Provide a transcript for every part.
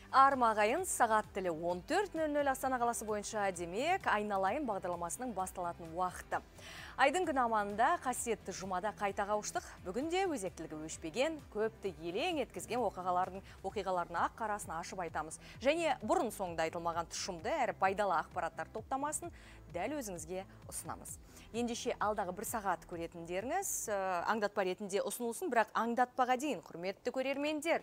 Армағайын сағат тілі 14:00 Астана қаласы бойынша демек айналайын бағдарламасының басталатын уақыты. Айдың күн аманында қасиетті жұмада қайта қауыштық. Бүгінде өзектілігі өшпеген, көпті елең еткізген оқиғалардың ақ қарасын ашып айтамыз. Және бұрын соңында айтылмаған тұшымды әрі пайдалы ақпараттар топтамасын дәл өзіңізге ұсынамыз. Ендеше алдағы бір сағат көретіндеріңіз аңдатпа ретінде ұсынылсын, бірақ аңдатпаға дейін, құрметті көрермендер,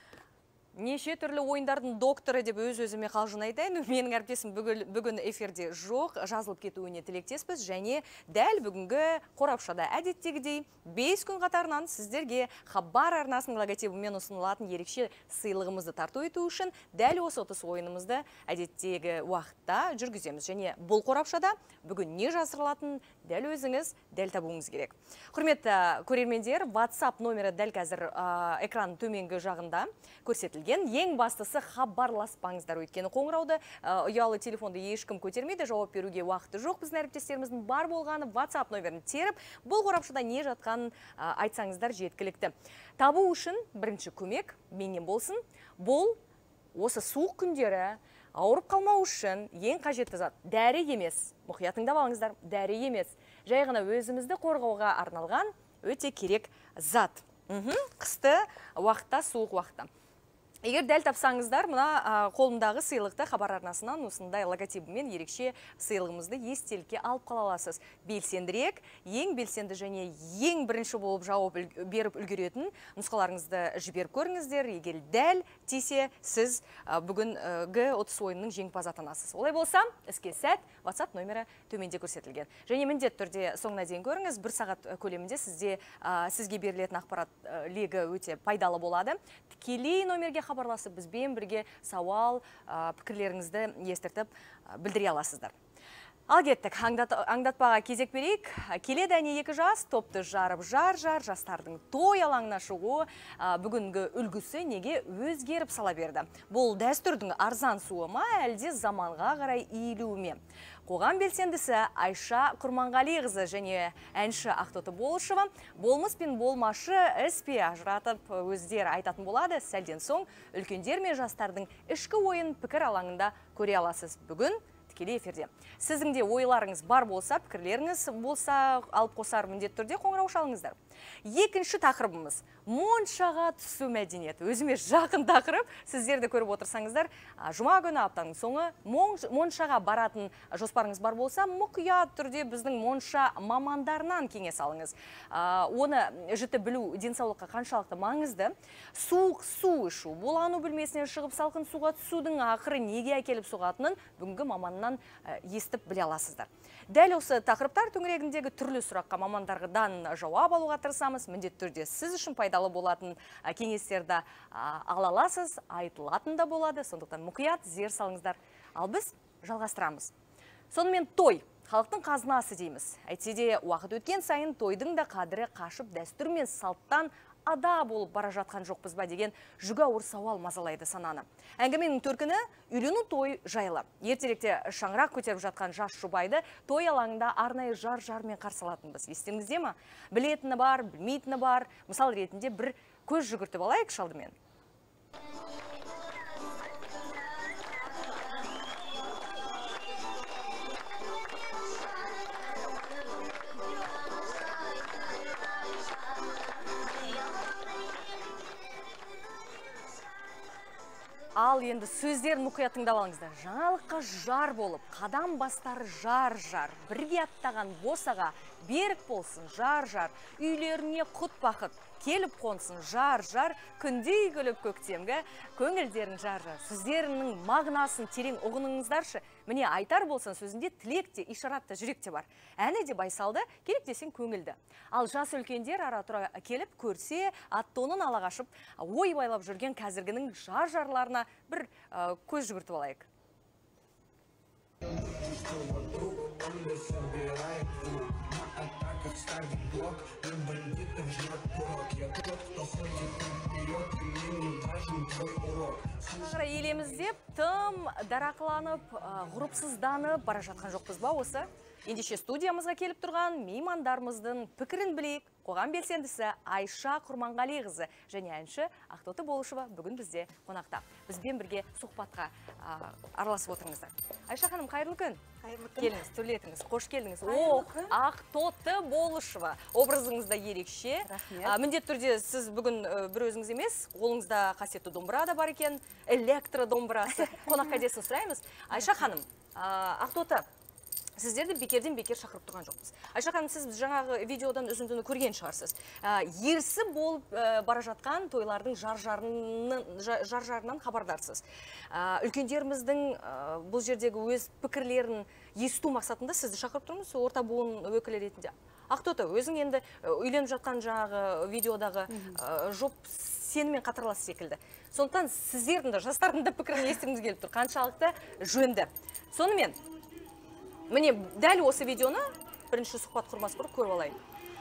неше түрлі ойындардың докторы деп өз-өзіме қалжың айтайын. Менің әріптесім бүгін эфирде жоқ, жазылып кетуіне тілектеспіз және дәл бүгінгі қорапшада әдеттегідей 5 күн қатарынан сіздерге хабар арнасының логотипімен ұсынылатын ерекше сыйлығымызды тарту ету үшін дәл осы 30 ойынымызды әдеттегі уақытта жүргіземіз. Және бұл қорапшада бүгін не жасырылатынын дәл өзіңіз дәл табуыңыз керек. Құрметті көрермендер, WhatsApp номері дәл қазір экран төменгі жағында көрсетілген. Ең бастысы хабарласпаңыздар, өйткені қоңырауды ұялы телефонды ешкім көтермейді, жауап беруге уақыты жоқ. Біздің әріптестеріміздің бар болғаны WhatsApp номерін теріп, бұл қорапшада не жатқанын айтсаңыздар жеткілікті. Табу үшін бірінші көмек менен болсын. Бұл осы суық күндері ауырып қалмау үшін ең қажетті зат. Дәрі емес, мұқият тыңдап алыңыздар, дәрі емес. Жай ғана өзімізді қорғауға арналған өте керек зат. Қысты уақытта, суық уақытта. Егер дәл тапсаңыздар, мына қолымдағы сыйлықты хабар арнасынан осындай логотипімен ерекше сыйлығымызды естелікке алып қала аласыз. Белсендірек, ең белсенді және ең бірінші болып жауап беріп үлгеретін нұсқаларыңызды жіберіп көріңіздер. Егер дәл тисе, сіз бүгінгі 30 ойынның жеңімпазы атанасыз. Олай болса, іске сәт, WhatsApp номері төменде көрсетілген. Және міндет түрде соңына дейін көріңіз, бір сағат көлемінде сізге берілетін ақпарат легі өте пайдалы болады. Тікелей номерге хабарласып, бізбен бірге сауал, пікірлеріңізді естіртіп білдіре аласыздар. Ал кеттік, аңдатпаға кезек берейік. Келеді әне 2 жас, топты жарып жастардың той алаңына шығу бүгінгі үлгісі неге өзгеріп сала берді. Бұл дәстүрдің арзан суы ма, әлде заманға қарай иілуі ме? Қоғам белсендісі Айша Құрманғалиқызы және әнші Ақтоты Болышева болмыс пен болмашы іспе ажыратып өздері айтатын болады. Сәлден соң үлкендер мен жастардың ішкі ойын пікір алаңында көре аласыз. Бүгін тікелей эфирде. Сіздің де ойларыңыз бар болса, пікірлеріңіз болса, алып қосар міндет түрде қоңырау шалыңыздар. Екінші тақырыбымыз моншаға түсу мәдениеті. Өзіме жақын тақырып, сіздерді көріп отырсаңыздар, жұма күні аптаның соңы моншаға баратын жоспарыңыз бар болса, мұқият түрде біздің монша мамандарынан кеңес алыңыз. Оны жіті білу денсаулыққа қаншалықты маңызды. Суық су ішу, булану бөлмесінен шығып салқын суға түсудің ақыры неге әкеліп соғатынын бүгінгі маманнан естіп біле аласыздар. Дәл осы тақырыптар төңірегіндегі түрлі сұраққа мамандардан жауап алуға тырысамыз. Міндетті түрде сіз үшін пайдалы болатын кеңестерді ала аласыз, айтылатын да болады. Сондықтан мұқият зер салыңыздар. Ал біз жалғастырамыз. Сонымен той, халықтың қазынасы дейміз. Әйтсе де уақыт өткен сайын тойдың да қадірі қашып, дәстүр мен салттан ада болып бара жатқан жоқпыз ба деген жүгі ауыр сауал мазалайды сананы. Әңгіменің төркіні үйлену той жайлы. Ертеректе шаңырақ көтеріп жатқан жас жұбайды той алаңында арнайы жар-жармен қарсы алатынбыз. Естіңізде ме? Білетіні бар, білмейтіні бар. Мысал ретінде бір көз жүгіртіп алайық шалдымен. Ал енді сөздерін мұқият тыңдап алыңыздар. Жаңалыққа жар болып, қадам бастары жар-жар, бірге аттаған босаға берік болсын жар-жар, үйлеріне құт бақыт, келіп қонсын жар-жар, күндей күліп көктемгі, көңілдерін жар-жар. Сөздерінің мағынасын терең ұғыныңыздаршы. Міне айтар болсын сөзінде тілекте, ишаратта, жүректе бар. Әні де байсалды, керек десең көңілді. Ал жас үлкендер ара тұра келіп көрсе, ат-тонын ала қашып, ой байлап жүрген қазіргінің жар-жарларына бір көз жүгіртіп алайық. Елеміз деп тым дарақыланып, ғұрыпсызданып бара жатқан жоқпыз ба осы? Ендеше студиямызға келіп тұрған меймандарымыздың пікірін білейік. Қоғам белсендісі Айша Құрманғалиқызы және әнші Ақтоты Болышева бүгін бізде қонақта. Бізбен бірге сұхбатқа араласып отырыңыздар. Айша ханым, қайырлы күн. Келіңіз, түрлетіңіз, қош келдіңіз. Ақтоты Болышева. Образыңызда ерекше. Міндетті түрде сіз бүгін бір өзіңіз емес, қолыңызда қасиетті домбыра да бар екен, электро домбырасы. Қонаққа десін сұраймыз. Айша ханым, Ақтоты, сіздерді бекерден бекер шақырып тұрған жоқпыз. Айша ханым, сіз жаңағы видеодан үзіндіні көрген шығарсыз. Ерсі болып бара жатқан тойлардың жар-жарынан хабардарсыз. Үлкендеріміздің бұл жердегі өз пікірлерін есту мақсатында сізді шақырып тұрмыз, орта буын өкілі ретінде. Ақтоты, өзің енді үйленіп жатқан жаңағы видеодағы жоп сенімен қатарлас секілді. Сондықтан сіздердің де жастардың да пікірін естігіміз келіп тұр. Қаншалықты жөнді. Сонымен, міне, дәл осы видеоны бірінші сұхбат құрмас бұрып көріп алайын.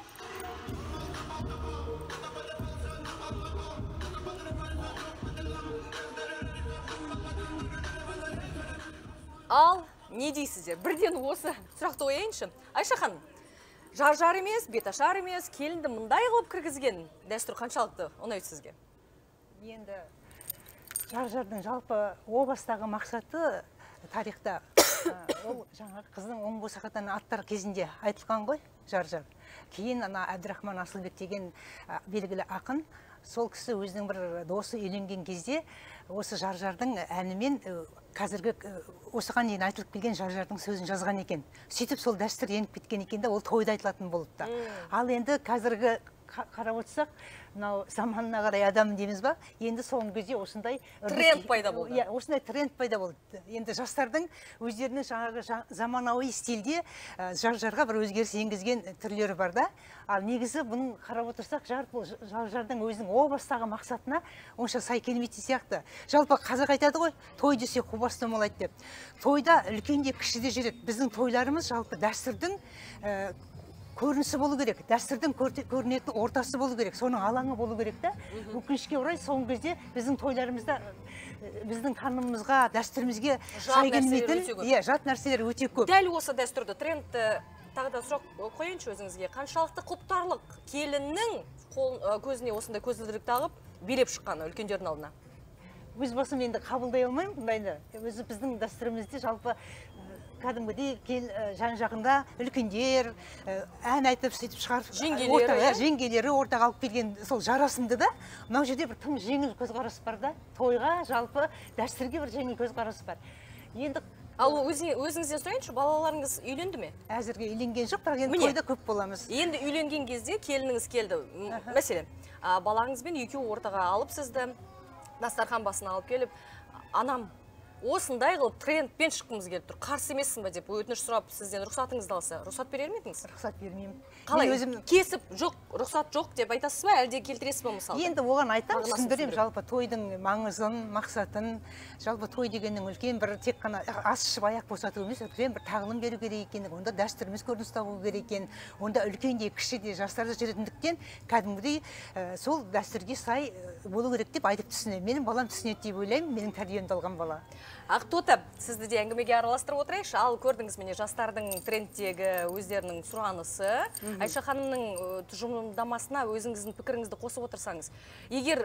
Ал, не дейсіздер? Бірден осы сұрақты қояйыншы. Айша ханым, жар-жар емес, беташар емес, келінді мұндай қылып кіргізген дәстүр қаншалықты ұнайды сізге? Енді жар-жардың жалпы о бастағы мақсаты тарихта ол жаңағы қыздың оң босағадан аттар кезінде айтылған ғой, жар-жар. Кейін Әбдірахман Асылбек деген белгілі ақын, сол кісі өзінің бір досы үйленген кезде осы жар-жардың әнімен қазіргі осыған дейін айтылып келген жар-жардың сөзін жазған екен. Сөйтіп сол дәстүр еніп кеткен екен де, ол тойда айтылатын болыпты. Ал енді қазіргі қарап отырсақ, мынау заманына қарай адам дейміз ба, енді соңғы кезде осындай тренд пайда болды. Осындай тренд пайда болды. Енді жастардың өздерінің жаңағы заманауи стильде жар-жарға бір өзгеріс енгізген түрлері бар да. Ал негізі бұның қарап отырсақ, жар-жардың өзінің о бастағы мақсатына онша сай келмейтін сияқты. Жалпы қазақ айтады ғой, той десе қубас домалайды деп. Тойда үлкенде кішіде жүреді. Біздің тойларымыз жалпы дәстүрдің көрінісі болу керек, дәстүрдің көрінетін ортасы болу керек, соның алаңы болу керек та. Өкінішке орай соңғы кезде біздің тойларымызда біздің танымымызға, дәстүрімізге сай келмейтін жат нәрселер өте көп. Дәл осы дәстүрді, трендті тағы да сұрақ қойыншы өзіңізге. Қаншалықты құптарлық келіннің көзіне осындай көзілдірік тағып билеп шыққаны үлкендердің алдына? Өз басым енді қабылдай алмаймын бұндайды. Өзі біздің дәстүрімізде жалпы кәдімгідей жан-жағында үлкендер ән айтып сөйтіп шығарып жеңгелері ортаға алып келген сол жарасымды да. Мынау жерде бір тым жеңіл көзқарас бар да. Тойға жалпы дәстүрге бір жеңіл көзқарас бар. Енді ал өзіңізден сұрайыншы, балаларыңыз үйленді ме? Әзірге үйленген жоқ, бірақ енді тойда көп боламыз. Енді үйленген кезде келініңіз келді. Мәселен, балаңызбен екеуі ортаға алып сізді дастархан басына алып келіп, анам осындай қылып трендпен шыққымыз келіп тұр. Қарсы емессің ба деп өтініш сұрап сізден рұқсатыңызды алса, рұқсат берер ме едіңіз? Рұқсат бермеймін. Қалай? Кесіп, жоқ, рұқсат жоқ деп айтасыз ба, әлде келтіресіз ба мысалы? Енді оған айтамын, түсіндірем жалпы тойдың маңызын, мақсатын, жалпы той дегеннің үлкен бір тек қана ас ішіп аяқ босату емес, үлкен бір тағылым беру керек екен, онда дәстүріміз көрініс табу керек екен, онда үлкен де кіші де жастар жүретіндіктен кәдімгідей сол дәстүрге сай болу керек деп айтып түсінемін. Менің балам түсінеді деп ойлаймын, менің тәрбиемді алған бала. Ақтоты, сізді де әңгімеге араластырып отырайыншы. Ал көрдіңіз міне жастардың трендтегі өздерінің сұранысы. Айша ханымның тұжырымдамасына өзіңіздің пікіріңізді қосып отырсаңыз, егер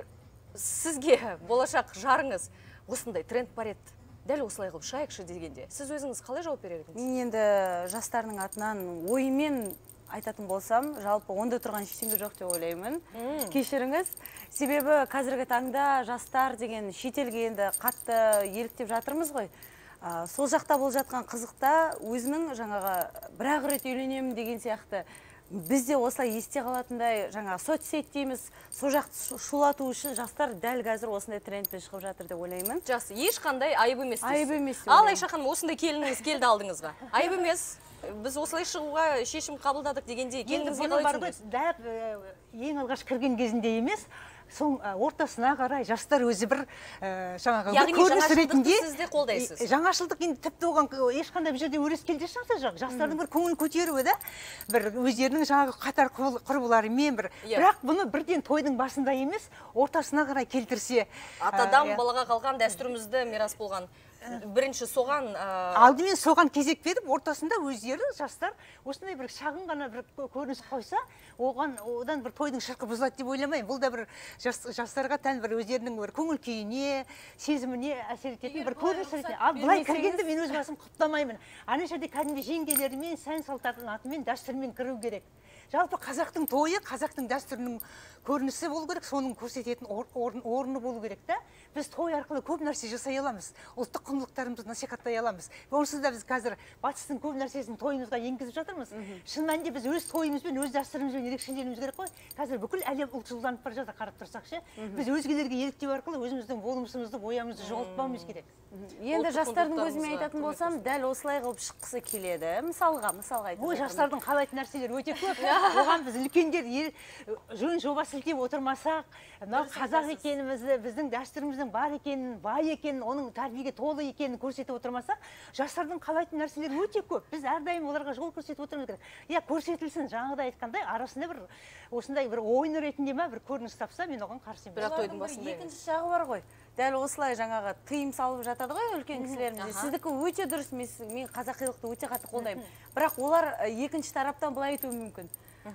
сізге болашақ жарыңыз осындай тренд бар еді, дәл осылай қылып шайықшы дегенде, сіз өзіңіз қалай жауап берер едіңіз? Мен енді жастардың атынан ойымен айтатын болсам, жалпы онда тұрған ештеңе жоқ деп ойлаймын. Кешіріңіз. Себебі қазіргі таңда жастар деген шетелге енді қатты еліктеп жатырмыз ғой. Сол жақта болып жатқан қызықта өзінің жаңағы бір-ақ рет үйленемін деген сияқты бізде осылай есте қалатындай жаңа соцсет дейміз, сол жақты шулату үшін жастар дәл қазір осындай трендпен шығып жатыр деп ойлаймын. Жақсы, ешқандай айып емес. Айып емес. Ал Айша ханым, осындай келініңіз келді алдыңызға. Айып емес. Біз осылай шығуға шешім қабылдадық дегенде келініңізге қалай түсіндіңіз? Дәп ең алғаш кірген кезінде емес, соң ортасына қарай жастар өзі бір жаңағы көрініс ретінде сізде қолдайсыз. Жаңашылдық енді тіпті оған ешқандай бір жерде өрескел шарты жоқ. Жастардың бір көңіл көтеруі да, бір өздерінің жаңағы қатар құрбыларымен бірақ бұны бірден тойдың басында емес, ортасына қарай келтірсе. Атадан балаға қалған дәстүрімізді мирас болған бірінші соған алдымен соған кезек беріп, ортасында өздері жастар осындай бір шағын ғана бір көрініс қойса, одан бір тойдың шырқы бұзылады деп ойламаймын. Бұл да бір жастарға тән бір өздерінің бір көңіл күйіне, сезіміне әсер ететін бір көрініс ретінде. Ал былай кіргенде мен өз басым құптамаймын. Ана жерде кәдімгі жеңгелерімен, сән салтанатымен, дәстүрмен кіру керек. Жалпы қазақтың тойы, қазақтың дәстүрінің көрінісі болу керек, соның көрсететін орны болу керек та. Біз той арқылы көп нәрсе жасай аламыз. Ұлттық құндылықтарымызды насихаттай аламыз. Онсыз да біз қазір батыстың көп нәрсесін тойымызға енгізіп жатырмыз. Шын мәнінде біз өз тойымызбен, өз дәстүрімізбен ерекшеленуіміз керек қой. Қазір бүкіл әлем ұлтшылданып бара жатыр, қарап тұрсақ ше. Біз өзгелерге еліктеу арқылы өзіміздің болмысымызды, боямызды жоғалтпауымыз керек. Енді жастардың көзімен айтатын болсам, дәл осылай қылып шыққысы келеді. Мысалға айтып. Ой, жастардың қалайтын нәрселер өте көп. Оған біз үлкендер жөн жоба сілтеп отырмасақ, мынау қазақ екенімізді, біздің дәстүріміздің бар екенін, бай екенін, оның тәрбиеге толы екенін көрсетіп отырмасақ, жастардың қалайтын нәрселер өте көп. Біз әрдайым оларға жол көрсетіп отырмыз керек. Иә, көрсетілсін, жаңағыда айтқандай, арасында бір осындай бір ойын ретінде ме бір көрініс тапса, мен оған қарсы емеспін. Бірақ тойдың басында екінші жағы бар ғой. Дәл осылай жаңағы тыйым салып жатады ғой үлкен кісілеріміз. Сіздікі өте дұрыс, мен қазақилықты өте қатты қолдаймын. Бірақ олар екінші тараптан былай айтуы мүмкін.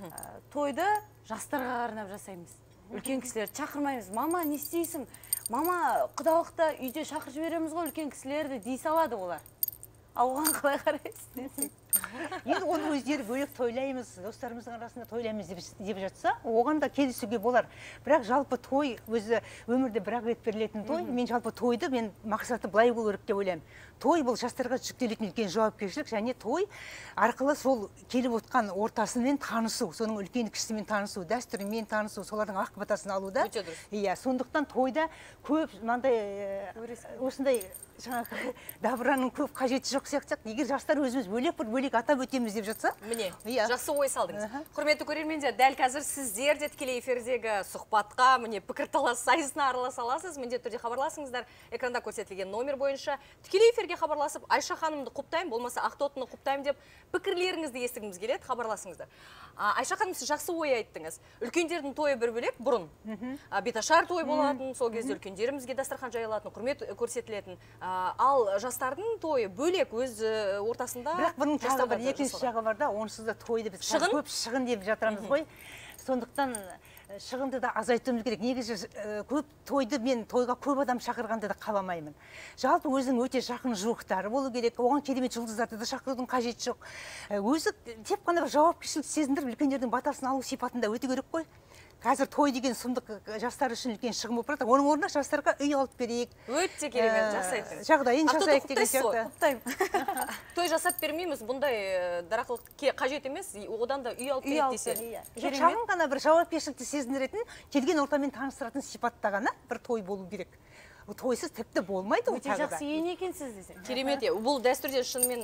Тойды жастарға арнап жасаймыз. Үлкен кісілерді шақырмаймыз. Мама, не істейсің? Мама, құдалықта үйде шақырып жібереміз ғой үлкен кісілерді дей салады олар. Оған қалай қарайсыз? Енді оны өздері бөлек тойлаймыз, достарымыздың арасында тойлаймыз деп жатса, оған да келісуге болар. Бірақ жалпы той, өзі өмірде бір рет берілетін той, мен жалпы тойды, мен мақсаты былай болу керек деп ойлаймын. Той бұл жастарға жүктелетін үлкен жауапкершілік, және той арқылы сол келіп отқан ортасымен танысу, соның үлкен кішісімен танысу, дәстүрімен танысу, солардың ақ батасын алуда. Иә, сондықтан тойда көп мынандай осындай жаңағы дабыраның көп қажеті жоқ сияқты. Егер жастар өзіміз бөлек атап өтеміз деп жатса, міне, жақсы ой салдыңыз. Құрметті көрермендер, дәл қазір сіздер де тікелей эфирдегі сұхбатқа, міне пікірталас сайысына араласа аласыз. Міндетті түрде хабарласыңыздар. Экранда көрсетілген номер бойынша тікелей эфирге хабарласып, Айша ханымды құптаймын, болмаса Ақтотыны құптаймын деп пікірлеріңізді естігіміз келеді, хабарласыңыздар. Айша ханым, сіз жақсы ой айттыңыз. Үлкендердің тойы бір бөлек, бұрын беташар той болатын, сол кезде үлкендерімізге дастархан жайылатын, құрмет көрсетілетін. Ал жастардың тойы бөлек өз ортасында. Бірақ бұның тағы бір екінші жағы бар да, онсыз да тойды біз көп шығын деп жатырмыз ғой. Сондықтан шығынды да азайтуымыз керек. Негізі көп тойды, мен тойға көп адам шақырғанды да қаламаймын. Жалпы өзінің өте жақын жуықтары болу керек. Оған керемет жұлдыздарды да шақырудың қажеті жоқ. Өзі тек қана бір жауапкершілік сезіндіріп, үлкендердің батасын алу сипатында өте керек қой. Қазір той деген сұмдық жастар үшін үлкен шығын болып жатыр. Оның орнына жастарға үй алып берейік. Өте керемет, жақсы айттыңыз. Жағдайын жасайық деген сияқты. Құптаймын. Той жасап бермейміз, бұндай дарақылық қажет емес, одан да үй алып берейік десе. Шағын ғана бір жауапкершілікті сезіндіретін, келген ортамен таныстыратын сипатта ғана бір той болу керек. Тойсыз тіпті болмайды. Өте жақсы ен екенсіз десең. Керемет, бұл дәстүрден шынымен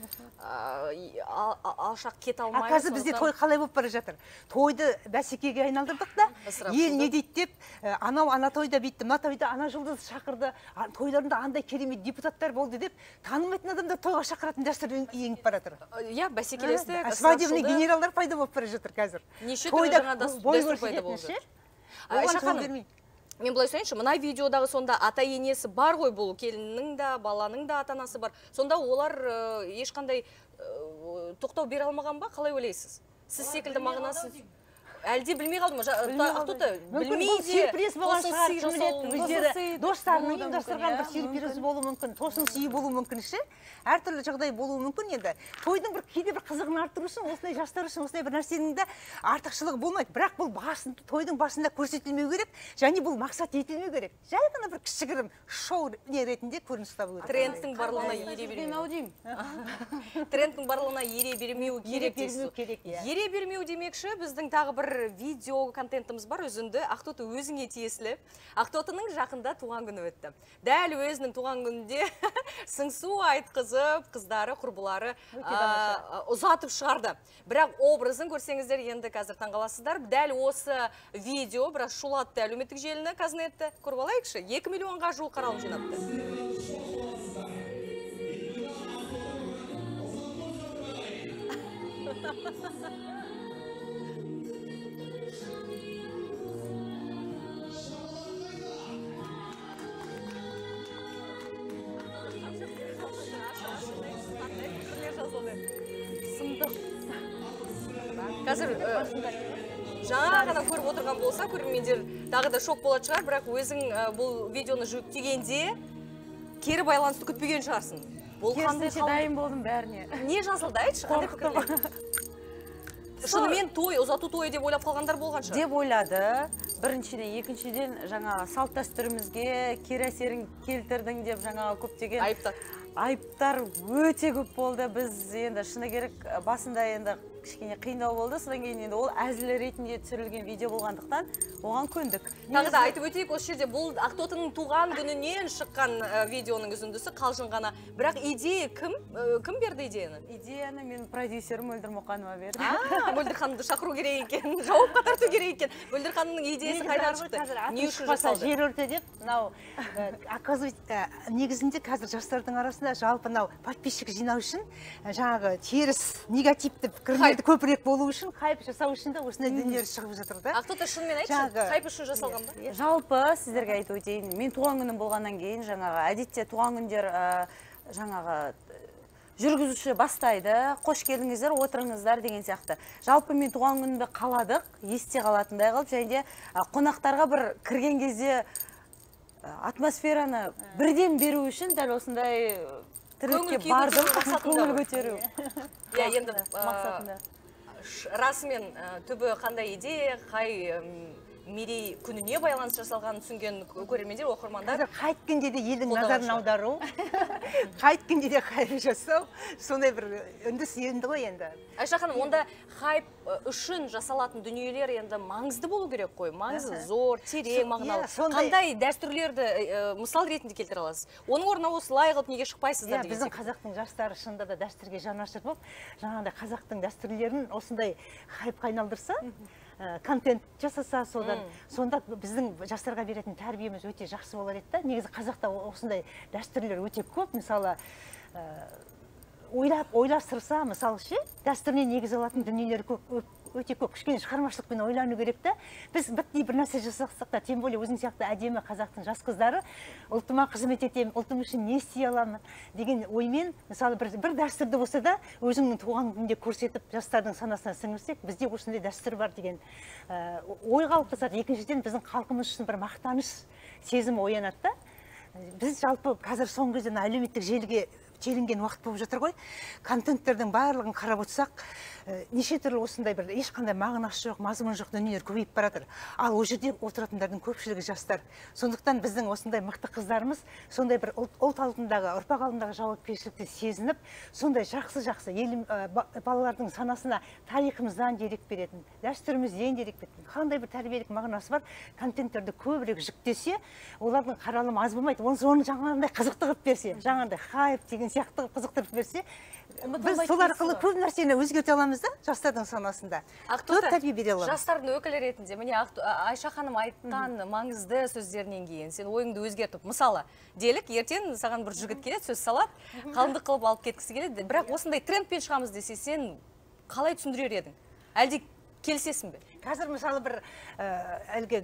алшақ кет алмаймыз. Қазір бізде той қалай болып бара жатыр? Тойды бәсекеге айналдырдық да, ел не дейді деп, анау ана тойда бүйтті, мына тойда ана жұлдыз шақырды, тойларында андай керемет депутаттар болды деп, танымайтын адамдар тойға шақыратын дәстүр еніп бара жатыр. Иә, бәсекелестік, свадебный генералдар пайда болып бара жатыр қазір. Неше түрлі жаңа дәстүр пайда болып жатыр. Айша ханым, мен былай сөйлейінші, мына видеодағы сонда ата енесі бар ғой, бұл келіннің да, баланың да ата-анасы бар. Сонда олар ешқандай тоқтау бере алмаған ба? Қалай ойлайсыз? Сіз секілді мағынасы әлде білмей қалды ма? Ақтоты білмей де сюрприз болған шығар, кім біледі, өздері достарының ұйымдастырған бір сюрприз болуы мүмкін, тосын сыйы болуы мүмкін ше. Әртүрлі жағдай болуы мүмкін енді. Тойдың бір кейде бір қызығын арттыру үшін, осындай жастар үшін осындай бір нәрсенің де артықшылығы болмайды. Бірақ бұл тойдың басында көрсетілмеу керек, және бұл мақсат етілмеу керек. Жай ғана бір кішігірім шоу ретінде көрініс табу керек. Трендтің барлығына ере бермеу. Трендтің барлығына ере бермеу керек дейсіз. Ере бермеу демекші, біздің тағы бір видео контентіміз бар, үзінді. Ақтоты өзіңе тиесілі. Ақтотының жақында туған күні өтті. Дәл өзінің туған күнінде сыңсу айтқызып, қыздары, құрбылары ұзатып шығарды. Бірақ образын көрсеңіздер, енді қазір таңғаласыздар. Дәл осы видео біраз шулатты әлеуметтік желіні, Казнетті. Көріп алайықшы, 2 миллионға жуық қаралым жинапты. Қазір жаңа ғана көріп отырған болса, көрермендер тағы да шок болады шығар, бірақ өзің бұл видеоны жүктегенде кері байланысты күтпеген шығарсың. Бұл қандай керісінше дайын болдым бәріне. Не жазылды, айтшы? Қорықтым. Шынымен той, ұзату тойы деп ойлап қалғандар болған шығар. Деп ойлады. Біріншіден, екіншіден жаңағы салт дәстүрімізге кері әсерін келтірдің деп жаңағы көптеген айыптар өте көп болды. Біз енді шыны керек басында енді кішкене қиындау болды. Содан кейін енді ол әзіл ретінде түсірілген видео болғандықтан оған көндік. Тағы да айтып өтейік, осы жерде бұл Ақтотының туған күнінен шыққан видеоның үзіндісі қалжың ғана. Бірақ идея кім берді идеяны? Идеяны мен продюсерім Мөлдір Мұқанова берді. Мөлдір ханымды шақыру керек екен, жауапқа тарту керек екен. Мөлдір ханымның идеясы қайдан шықты? Не үшін жасалды? Жер өрті деп, мынау оказывается, негізінде қазір жастардың арасында жалпы мынау подписчик жинау үшін жаңағы теріс негативті пікірлерді көбірек болу үшін, хайп жасау үшін де осындай дүниелер шығып жатыр да. Ақтоты шынымен айтшы, хайп үшін жасалған ба? Жалпы сіздерге айтып өтейін, мен туған күнім болғаннан кейін жаңағы әдетте туған күндер жаңағы жүргізуші бастайды, қош келдіңіздер, отырыңыздар деген сияқты. Жалпы мен туған күнімді қаладық, есте қалатындай қылып, және де қонақтарға бір кірген кезде атмосфераны бірден беру үшін дәл осындай тірлікке бардым, көңіл көтеру мақсатында. Расымен түбі қандай идея, қай мерей күніне байланыс жасалғанын түсінген көрермендер, оқырмандар. Қайткенде де елдің назарын аудару, қайткенде де хайп жасау, сондай бір үндіс енді ғой енді. Айша ханым, онда хайп үшін жасалатын дүниелер енді маңызды болу керек қой, маңызы зор, терең, мағыналы. Қандай дәстүрлерді мысал ретінде келтіре аласыз? Оның орнына осылай қылып неге шықпайсыздар деген? Біздің қазақтың жастары шынында да дәстүрге жанашыр болып, жаңағыдай қазақтың дәстүрлерін осындай хайпқа айналдырса, контент жасаса, сонда біздің жастарға беретін тәрбиеміз өте жақсы болар еді да. Негізі қазақта осындай дәстүрлер өте көп. Мысалы, ойластырса, мысалы ше, дәстүріне негіз алатын дүниелер өте көп. Кішкене шығармашылықпен ойлану керек та. Біз бітпей бір нәрсе жасақсақ та, тем более өзің сияқты әдемі қазақтың жас қыздары ұлтыма қызмет етемін, ұлтым үшін не істей аламын деген оймен, мысалы бір дәстүрді болса да өзіңнің туған күнінде көрсетіп жастардың санасына сіңірсек, бізде осындай дәстүр бар деген ой қалыптасады. Екіншіден, біздің халқымыз үшін бір мақтаныш сезімі оянады да. Біз жалпы қазір соңғы кезде әлеуметтік желіге желінген уақыт болып жатыр ғой. Контенттердің барлығын қарап отырсақ, неше түрлі осындай бір ешқандай мағынасы жоқ, мазмұны жоқ дүниелер көбейіп баратыр. Ал ол жерде отыратындардың көпшілігі жастар. Сондықтан біздің осындай мықты қыздарымыз сондай бір ұлт алдындағы, ұрпақ алдындағы жауапкершілікті сезініп, сондай жақсы балалардың санасына тарихымыздан дерек беретін, дәстүрімізден дерек беретін, қандай бір тәрбиелік мағынасы бар контенттерді көбірек жүктесе, олардың қаралымы аз болмайды. Оны жаңағындай қызықты қылып берсе, жаңағындай хайп деген сияқты қызықтырып берсе, біз сол арқылы көп нәрсені өзгерте аламыз да, жастардың санасында. Көп тәрбие бере аламыз. Жастардың өкілі ретінде, міне Айша ханым айтқан маңызды сөздерінен кейін сен ойыңды өзгертіп, мысалы, делік ертең саған бір жігіт келеді, сөз салады, қалыңдық қылып алып кеткісі келеді, бірақ осындай трендпен шығамыз десе, сен қалай түсіндірер едің? Әлде келісесің бе? Қазір мысалы бір әлгі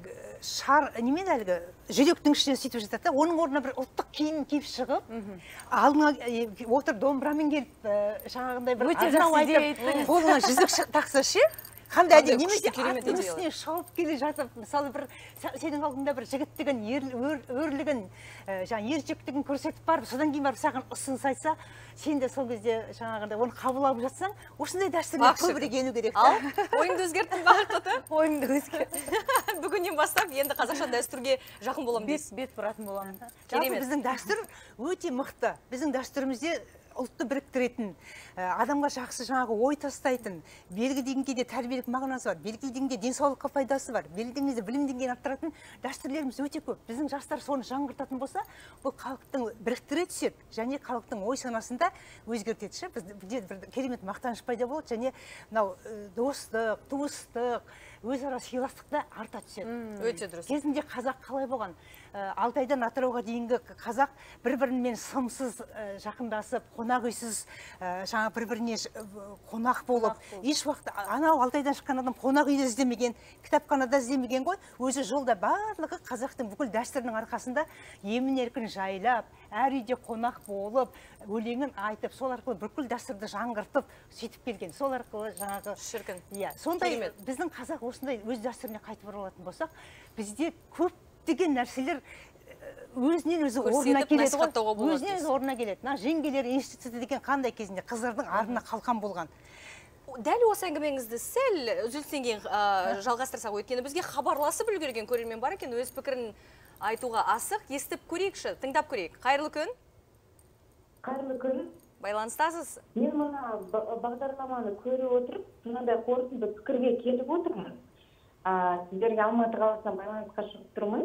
жүректің ішіне сөйтіп жатады да, оның орнына бір ұлттық киім киіп шығып, алдыңа отырып домбырамен келіп, жаңағындай бір арнау айтып, қолына жүзік тақса ше, қандай әдемі, немесе аттың үстіне шауып келе жатып, мысалы бір сенің алдыңда бір жігіттігін, өрлігін, ержүректігін көрсетіп барып, содан кейін барып саған ұсыныс айтса, сен де сол кезде жаңағындай оны қабыл алып жатсаң, осындай дәстүрлер көбірек ену керек. Ал, ойыңды өзгерттің бе Ақтоты? Ойымды өзгерттім. Бүгіннен бастап енді қазақша дәстүрге жақын боламын дейсіз. Бет бұратын боламын. Жалпы біздің дәстүр өте мықты. Біздің дәстүрімізде ұлтты біріктіретін, адамға жақсы жаңағы ой тастайтын, белгі деңгейде тәрбиелік мағынасы бар, белгі деңгейде денсаулыққа пайдасы бар, белгі деңгейде білім деңгейін арттыратын дәстүрлеріміз өте көп. Біздің жастар соны жаңғыртатын болса, бұл халықтың біріктіре түседі, және халықтың ой санасында өзгертеді ше. Бізде бір керемет мақтаныш пайда болады, және мынау достық, туыстық, өзара сыйластықта арта түседі. Өте дұрыс. Кезінде қазақ қалай болған? Алтайдан Атырауға дейінгі қазақ бір-бірімен сымсыз жақындасып, қонақ үйсіз, жаңа бір-біріне қонақ болып, еш уақыт анау Алтайдан шыққан адам қонақ үйде іздемеген, кітапханада іздемеген ғой. Өзі жолда барлығы қазақтың бүкіл дәстүрінің арқасында емін-еркін жайлап, әр үйде қонақ болып, өлеңін айтып, сол арқылы бүкіл дәстүрді жаңғыртып, сөйтіп келген. Сол арқылы жаңағы шіркін. Иә, сондай біздің қазақ осындай өз дәстүріне қайтып оралатын болсақ, бізде көптеген нәрселер өзінен өзі орнына келеді ғой. Өзінен өзі орнына келеді. Мына жеңгелер институты деген қандай кезінде қыздардың артына қалқан болған. Дәл осы әңгімеңізді сәл үзілістен кейін жалғастырсақ, өйткені бізге хабарласып үлгерген көрермен бар екен, өз пікірін айтуға асық, естіп көрейікші, тыңдап көрейік. Қайырлы күн. Қайырлы күн. Байланыстасыз? Мен мұна бағдарламаны көріп отырып, мынандай қорытынды пікірге келіп отырмын. Сіздерге Алматы қаласынан байланысқа шығып тұрмын.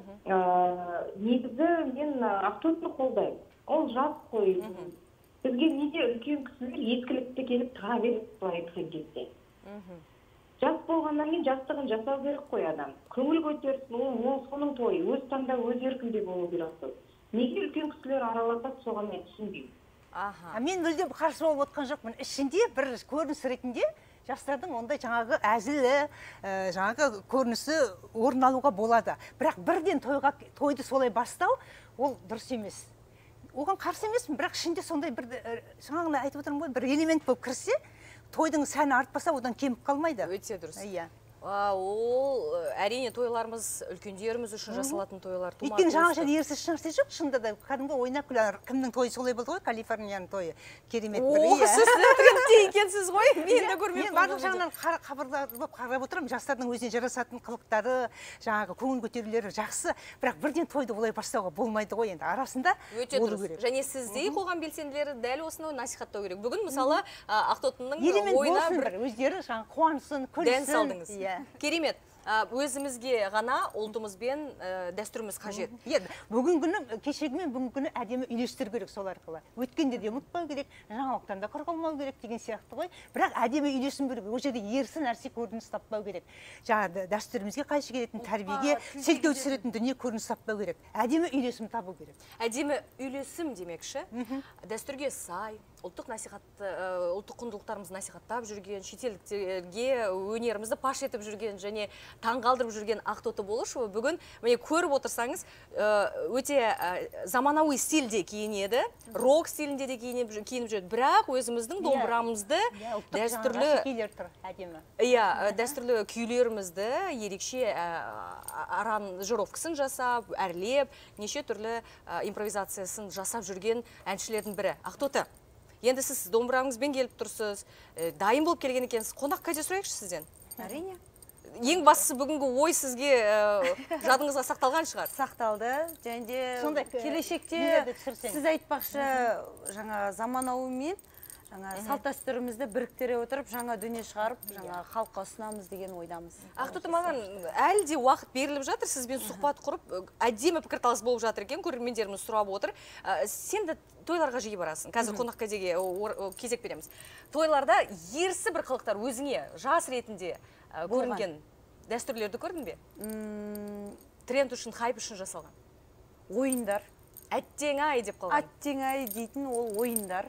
Негізі мен Ақтөбені қолдаймын. Ол жас қой. Бізге неде үлкен кісілер ескілікті келіп тұра береді, былай айтқан кезде. Жас болғаннан кейін жастығын жасау керек қой адам. Көңіл көтерсін, ол соның тойы, өз таңда өз еркінде болу керек. Неге үлкен кісілер араласады, соған мен түсінбеймін. Мен мүлдем қарсы болып отқан жоқпын. Ішінде бір көрініс ретінде жастардың ондай жаңағы әзілі, жаңағы көрінісі орын алуға болады. Бірақ бірден тойды солай бастау, ол дұрыс емес. Оған қарсы емеспін, бірақ ішінде сондай бір жаңағына айтып отырмын ғой, бір элемент болып кірсе, тойдың сәні артпаса, одан кеміп қалмайды. Өте дұрыс. Иә. Ол әрине тойларымыз, үлкендеріміз үшін жасалатын тойлар. Өйткені жаңа жерде ерсіз нәрсе жоқ, шынында да кәдімгі ойнап күлер. Кімнің тойы солай болды ғой, Калифорнияның тойы. Керемет бір. Сіз трендте екенсіз ғой, мен де көрмеппін. Мен барлық жағынан қарап отырмын, жастардың өзіне жарасатын қылықтары, жаңағы көңіл көтерулері жақсы, бірақ бірден тойды олай бастауға болмайды ғой, енді арасында болу керек. Және сіздей қоғам белсенділері дәл осыны насихаттау керек. Бүгін мысалы Ақтотының ойына бір өздері жаңағы қуансын, күлсін. Керемет. Өзімізге ғана ұлтымызбен дәстүріміз қажет. Бүгін күні, кешегі мен бүгін күні әдемі үйлестіру керек сол арқылы. Өткенде де ұмытпау керек, жаңалықтан да қорғалмау керек деген сияқты ғой. Бірақ әдемі үйлесім керек. Ол жерде ерсі нәрсе көрініс таппау керек. Жаңағы дәстүрімізге қайшы келетін тәрбиеге селкеу түсіретін дүние көрініс таппау керек. Әдемі үйлесім табу керек. Әдемі үйлесім демекші, дәстүрге сай, ұлттық құндылықтарымызды насихаттап жүрген, шетелдіктерге өнерімізді паш етіп жүрген және таңғалдырып жүрген Ақтоты болушы. Бүгін міне көріп отырсаңыз, өте заманауи стильде киінеді, рок стилінде де киініп жүреді, бірақ өзіміздің домбырамызды, дәстүрлі күйлерімізді ерекше аранжировкасын жасап, әрлеп, неше түрлі импровизациясын жасап жүрген әншілердің бірі. Ақтоты, енді сіз домбыраңызбен келіп тұрсыз, дайын болып келген екенсіз, қонақ кәде сұрайықшы сізден? Әрине. Ең бастысы бүгінгі ой сізге жадыңызға сақталған шығар? Сақталды. Және келешекте сіз айтпақшы жаңа заманауымен салт дәстүрімізді біріктіре отырып, жаңа дүние шығарып, жаңа халыққа ұсынамыз деген ойдамыз. Ақтоты, маған әлі де уақыт беріліп жатыр, сізбен сұхбат құрып, әдемі пікірталас болып жатыр екен, көрермендеріміз сұрап отыр. Сен де тойларға жиі барасың. Қазір қонақ кезек береміз. Тойларда ерсі бір қылықтар өзіңе жас ретінде көрінген дәстүрлерді көрдің бе? Тренд үшін, хайп үшін жасалған. Ойындар. Әттең-ай деп қалған. Әттең-ай дейтін ол ойындар.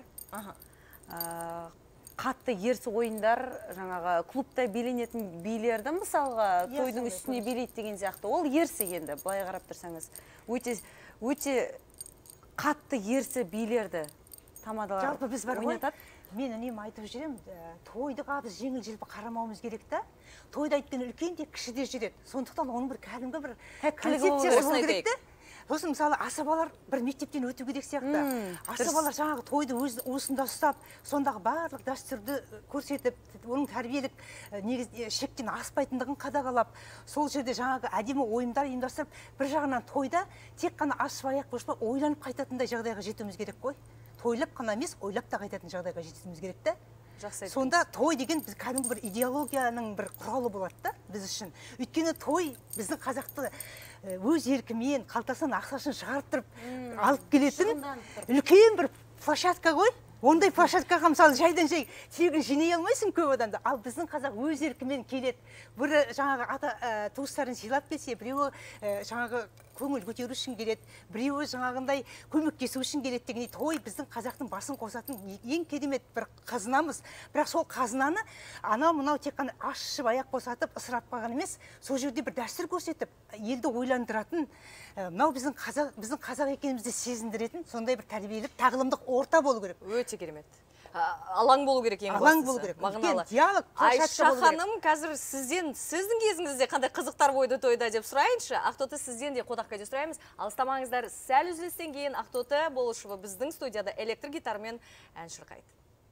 Қатты ерсі ойындар, жаңағы клубта биленетін билерді мысалға тойдың үстіне билейді деген сияқты. Ол ерсі енді, былай қарап тұрсаңыз. Өте қатты ерсі билерді тамадалар ойнатады. Мен үнемі айтып жүрем, тойдыға біз жеңіл-желпі қарамауымыз керек та. Тойда айтқан үлкен де кіші де жүреді. Сондықтан оның бір кәдімгі бір концепциясы болу керек та. Сосын мысалы асабалар бір мектептен өту керек сияқты. Асабалар жаңағы тойды уысында ұстап, сондағы барлық дәстүрді көрсетіп, оның тәрбиелік шектен аспайтындығын қадағалап, сол жерде жаңағы әдемі ойындар ұйымдастырып, бір жағынан тойда тек қана аш-аяқ бошпай ойланып қайтатындай жағдайға жетуіміз керек қой. Тойлап қана емес, ойлап та қайтатын жағдайға жетуіміз керек та. Сонда той деген біз кәдімгі бір идеологияның бір құралы болады да біз үшін. Өйткені той біздің қазақты өз еркімен қалтасынан ақшасын шығарып тұрып алып келетін үлкен бір площадка ғой. Ондай площадкаға мысалы жайдан жай тегін жинай алмайсың көп адамды. Ал біздің қазақ өз еркімен келеді. Бірі жаңағы туыстарын сыйлап келсе, біреуі жаңағы көңіл көтеру үшін келеді, біреуі жаңағындай көмектесу үшін келеді дегендей. Той біздің қазақтың басын қосатын ең керемет бір қазынамыз. Бірақ сол қазынаны анау-мынау тек қана ашып аяқ қосатып ысырап қалған емес, сол жерде бір дәстүр көрсетіп, елді ойландыратын, мынау біздің қазақ екенімізді сезіндіретін сондай бір тәрбиелік, тағылымдық орта болу керек. Өте керемет. Алаң болу керек ең бастысы. Алаң болу керек. Мағыналы. Айша ханым, қазір сіздің кезіңізде қандай қызықтар болды тойда деп сұрайыншы. Ақтоты, сізден де қодаққа де сұраймыз. Алыстамаңыздар, сәл үзілістен кейін Ақтоты Болышева біздің студияда электр гитармен ән шырқайды.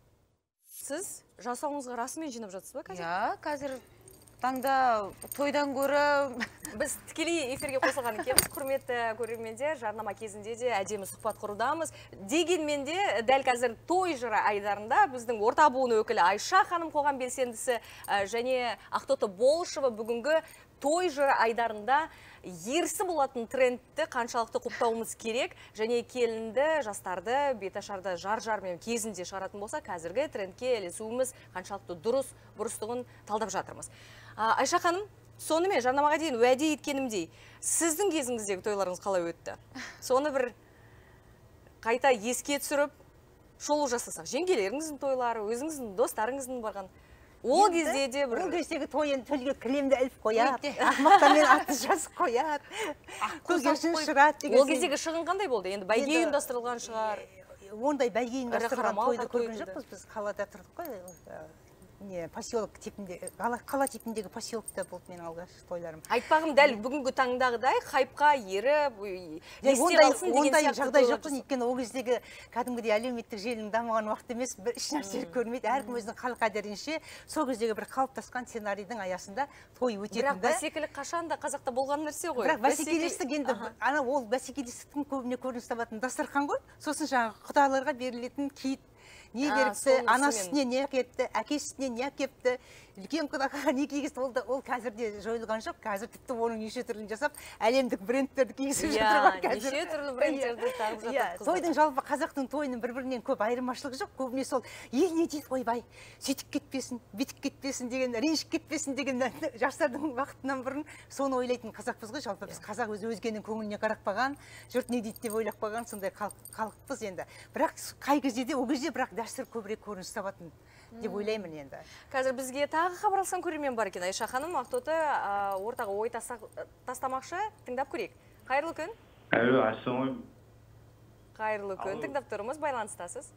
Сіз жасауыңызға расымен жинап жатсыз ба қазір? Иә, қазір таңда тойдан көрі біз тікелей эфирге қосылған екенбіз, құрметті көрермендер, жарнама кезінде де әдемі сұхбат құрудамыз. Дегенмен де дәл қазір той жыры айдарында біздің орта буын өкілі Айша ханым, қоғам белсендісі және Ақтоты Болышева бүгінгі той жыры айдарында ерсі болатын трендті қаншалықты құптауымыз керек, және келінді, жастарды, беташарды жар-жармен кезінде шығаратын болса, қазіргі трендке ілесуіміз қаншалықты бұрыстығын талдап жатырмыз. Айша ханым, сонымен жарнамаға дейін уәде еткенімдей, сіздің кезіңіздегі тойларыңыз қалай өтті? Соны бір қайта еске түсіріп, шолу жасасақ, жеңгелеріңіздің тойлары, өзіңіздің достарыңыздың барған. Ол кезде де бір... Ол кездегі тойын төлге кілемді іліп қояды, ақмақтамен аты жазып қояды, көгершін ұшырады деген. Ол кездегі шығын қандай болды? Енді бәйге ұйымдастырылған шығар. Ондай бәйге ұйымдастырылған тойды көрген жоқпыз. Біз қалада тұрдық қой. Поселок типінде, қала типіндегі поселокта болды мен алғаш тойларым. Айтпағым, дәл бүгінгі таңдағыдай хайпқа еріп, есте қалсын деген сияқты жағдай жоқ. Өйткені ол кездегі кәдімгідей әлеуметтік желінің дамыған уақыт емес, бір іш нәрселер көрмейді. Әркім өзінің хал-қадерінше сол кездегі бір қалыптасқан сценарийдің аясында той өтетін. Бірақ бәсекелік қашан да қазақта болған нәрсе ғой. Бірақ бәсекелестік енді ол бәсекелестіктің көбіне көрініс табатын дастархан ғой. Сосын жаңағы құдаларға берілетін киіт, не беріпті, анасына не әкепті, әкесіне не әкепті, үлкен құдаға не кигізді, ол қазірде жойылған жоқ. Қазір тіпті оның неше түрлін жасап, әлемдік брендтерді кигізіп жатыр. Неше түрлі брендтерді тағып жатыр қыздар. Тойдың жалпы қазақтың тойының бір-бірінен көп айырмашылығы жоқ. Көбіне сол ел не дейді, ойбай, сөйтіп кетпесін, битіп кетпесін деген, ренжіп кетпесін деген жастардың уақытынан бұрын соны ойлайтын қазақпыз ғой. Жалпы біз қазақ өзгенің көңіліне қарақпаған, жұрт не дейді деп ойлақпаған сондай халықпыз енді. Бірақ қай кезде де, ол кезде бірақ дәстүр көбірек көрініс табатын деп ойлаймын енді. Қазір бізге тағы хабарласқан көрермен бар екен. Айша ханым, Ақтоты ортаға ой тастамақшы, тыңдап көрейік. Қайырлы күн. Ассалаумағалейкум. Қайырлы күн, тыңдап тұрмыз, байланыстасыз.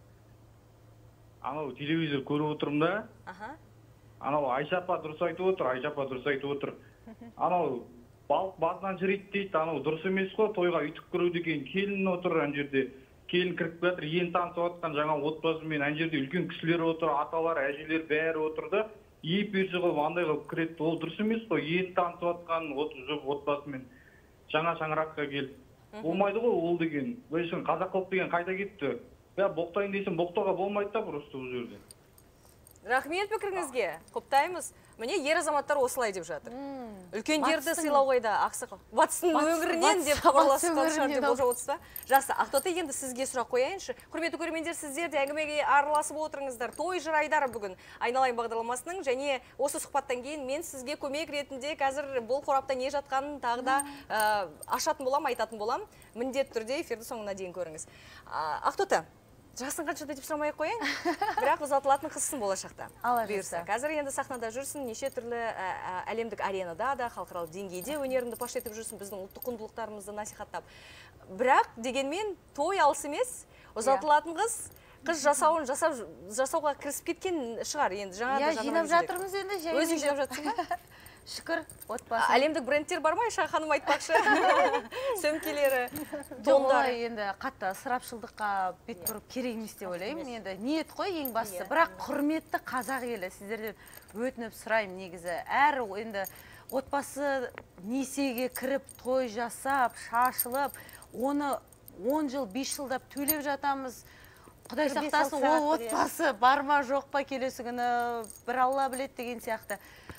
Анау телевизор көріп отырмын да. Анау Айша апа дұрыс айтып отыр. Анау балық басынан жырейді дейді, анау дұрыс емес қой, тойға үйтіп кіру деген. Келін отыр ана жерде. Келін кіріп жатыр, ен танысып жатқан жаңа отбасымен, ана жерде үлкен кісілер отыр, аталар, әжелер бәрі отырды. Еп берші қылып андай қылып кіреді, ол дұрыс емес қой. Ен танысып жатқан отбасымен жаңа шаңыраққа келіп. Болмайды ғой ол деген. Өйшін қазақ қылып деген қайта кетті. Боқтайын дейсің, боқтауға болмайды да просто бұл жерде. Рахмет пікіріңізге, құптаймыз. Міне, ер азаматтар осылай деп жатыр. Үлкендерді сыйлау қайда, ақсақал. Батыстың өңірінен деп хабарласқан шығар деп болжап отырсыз ба? Жақсы, Ақтоты, енді сізге сұрақ қояйыншы. Құрметті көрермендер, сіздер де әңгімеге араласып отырыңыздар. Той жыр айдары бүгін айналайын бағдарламасының, және осы сұхбаттан кейін мен сізге көмек ретінде қазір бұл қорапта не жатқанын тағы да ашатын болам, айтатын болам. Міндетті түрде эфирді соңына дейін көріңіз. Ақтоты, жасың қаншада деп сұрамай қояйын, бірақ ұзатылатын қызсың болашақта. Бұйырса. Қазір енді сахнада жүрсің, неше түрлі әлемдік аренада да, халықаралық деңгейде өнеріңді паш етіп жүрсің, біздің ұлттық құндылықтарымызды насихаттап. Бірақ дегенмен той алыс емес, ұзатылатын қыз жасауға кірісіп кеткен шығар. Енді жаңа жинап жатырмыз енді. Өзің жинап жатсың ба? Шүкір, отбасы. Әлемдік брендтер бар ма, Айша ханым айтпақшы? Сөмкелері, тондары. Енді қатты ысырапшылдыққа бет бұрып керек емес деп ойлаймын. Енді ниет қой ең бастысы. Бірақ құрметті қазақ елі, сіздерден өтініп сұраймын негізі. Әр енді отбасы несиеге кіріп, той жасап, шашылып, оны 10 жыл, 5 жылдап төлеп жатамыз. Құдай сақтасын, ол отбасы бар ма, жоқ па келесі күні бір Алла біледі деген сияқты.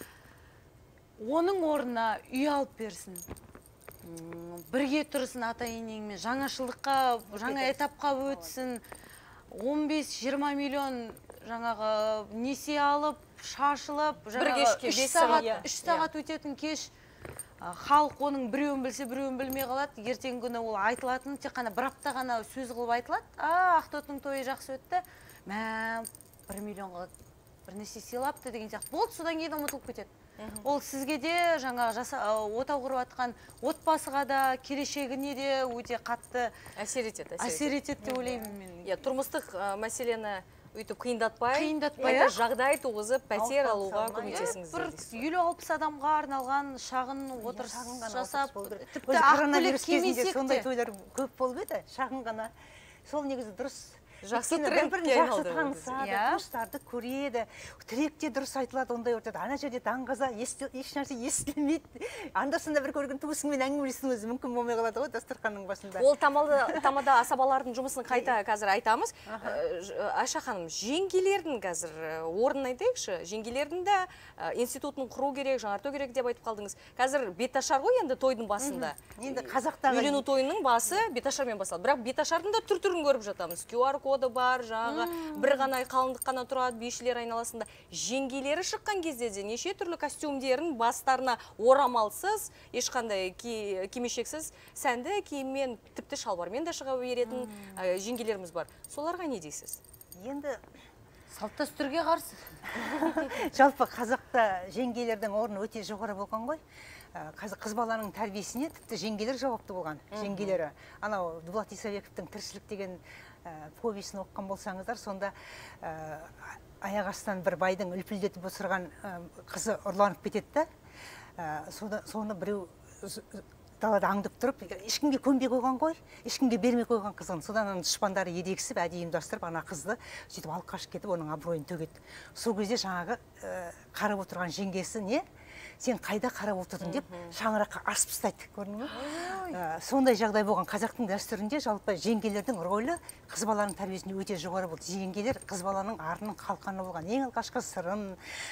Оның орнына үй алып берсін. Бірге тұрсын ата-енеңмен, жаңашылдыққа, жаңа этапқа өтсін. 15-20 миллион жаңағы несие алып, шашылып, бір кешке 3 сағат өтетін кеш. Халық оның біреуін білсе, біреуін білмей қалады. Ертеңгі күні ол айтылатын, тек қана бір апта ғана сөз қылып айтылады. Ақтоттың тойы жақсы өтті. 1 миллионға бір нәрсе сыйлапты деген сияқты. Болды, содан кейін ұмытылып кетеді. Ол сізге де жаңағы отау құрып жатқан отбасыға да, келешегіне де өте қатты әсер етеді деп ойлаймын мен. Тұрмыстық мәселені өйтіп қиындатпай, жағдай туғызып, пәтер алуға көмектесіңіздер дейсіз. 50-60 адамға арналған шағын отырыс жасап, тіпті коронавирус кезінде сондай тойлар көп болып еді, шағын ғана. Сол негізі дұрыс. Жақсы трендке айналды. Жақсы туыстарды көреді, тілекте дұрыс айтылады, ондай ортада. Ана жерде даңғаза, ешнәрсе естілмейді. Анда-санда бір көрген туысыңмен әңгімелесудің өзі мүмкін болмай қалады ғой, дастарханның басында. Ол тамада асабалардың жұмысын қайта қазір айтамыз. Айша ханым, жеңгелердің қазір орнын айтайықшы. Жеңгелердің де институтын құру керек, жаңарту керек деп айтып қалдыңыз. Қазір беташар ғой енді тойдың басында. Енді қазақтағы үйлену тойының басы беташармен басалды. Бірақ беташардың да түр-түрін көріп жатамыз. QR коды бар, жаңағы бір ғана қалыңдық қана тұрады, бейшілер айналасында. Жеңгелері шыққан кезде де неше түрлі костюмдерін бастарына орамалсыз, ешқандай кимешексіз, сәнді киіммен, тіпті шалбармен де шыға беретін жеңгелеріміз бар. Соларға не дейсіз? Енді салт-дәстүрге қарсы. Жалпы қазақта жеңгелердің орны өте жоғары болған ғой. Қыз баланың тәрбиесіне тіпті жеңгелер жауапты болған. Жеңгелері. Анау Дулат Исабековтың «Тіршілік» деген повесін оққан болсаңыздар, сонда аяқ астынан бір байдың үлпілдетіп отырған қызы ұрланып кетеді. Соны біреу далада аңдып тұрып, ешкімге көнбей қойған ғой, ешкімге бермей қойған қызын. Содан дұшпандары едексіп, әдейі ұйымдастырып, ана қызды сөйтіп алып қашып кетіп, оның абыройын төгеді. Сол кезде жаңағы қарап отырған жеңгесі не? Сен қайда қарап отырдың деп шаңыраққа асып тастайды, көрдің бе? Сондай жағдай болған. Қазақтың дәстүрінде жалпы жеңгелердің рөлі қыз баланың тәрбиесінде өте жоғары болды. Жеңгелер қыз баланың арының қалқаны болған. Ең алғашқы сырын,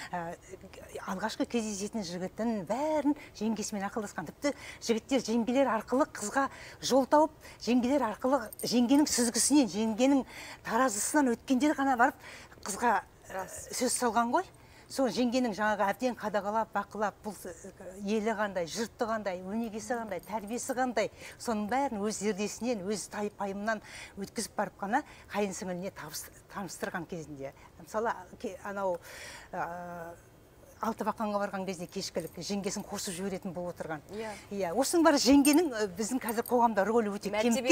алғашқы кездесетін жігіттің бәрін жеңгесімен ақылдасқан. Тіпті жігіттер жеңгелер арқылы қызға жол тауып, жеңгелер арқылы жеңгенің сүзгісінен, жеңгенің таразысынан өткендер ғана барып қызға сөз салған ғой. Сол жеңгенің жаңағы әбден қадағалап, бақылап, бұл елі қандай, жұрты қандай, өнегесі қандай, тәрбиесі қандай, соның бәрін өз зердесінен, өз пайымынан өткізіп барып қана қайын сіңіліне таныстырған кезінде. Мысалы, анау Алтыбақанға барған кезде кешкілік жеңгесін қосып жіберетін болып отырған. Иә, осының бәрі жеңгенің біздің қазір қоғамда рөлі өте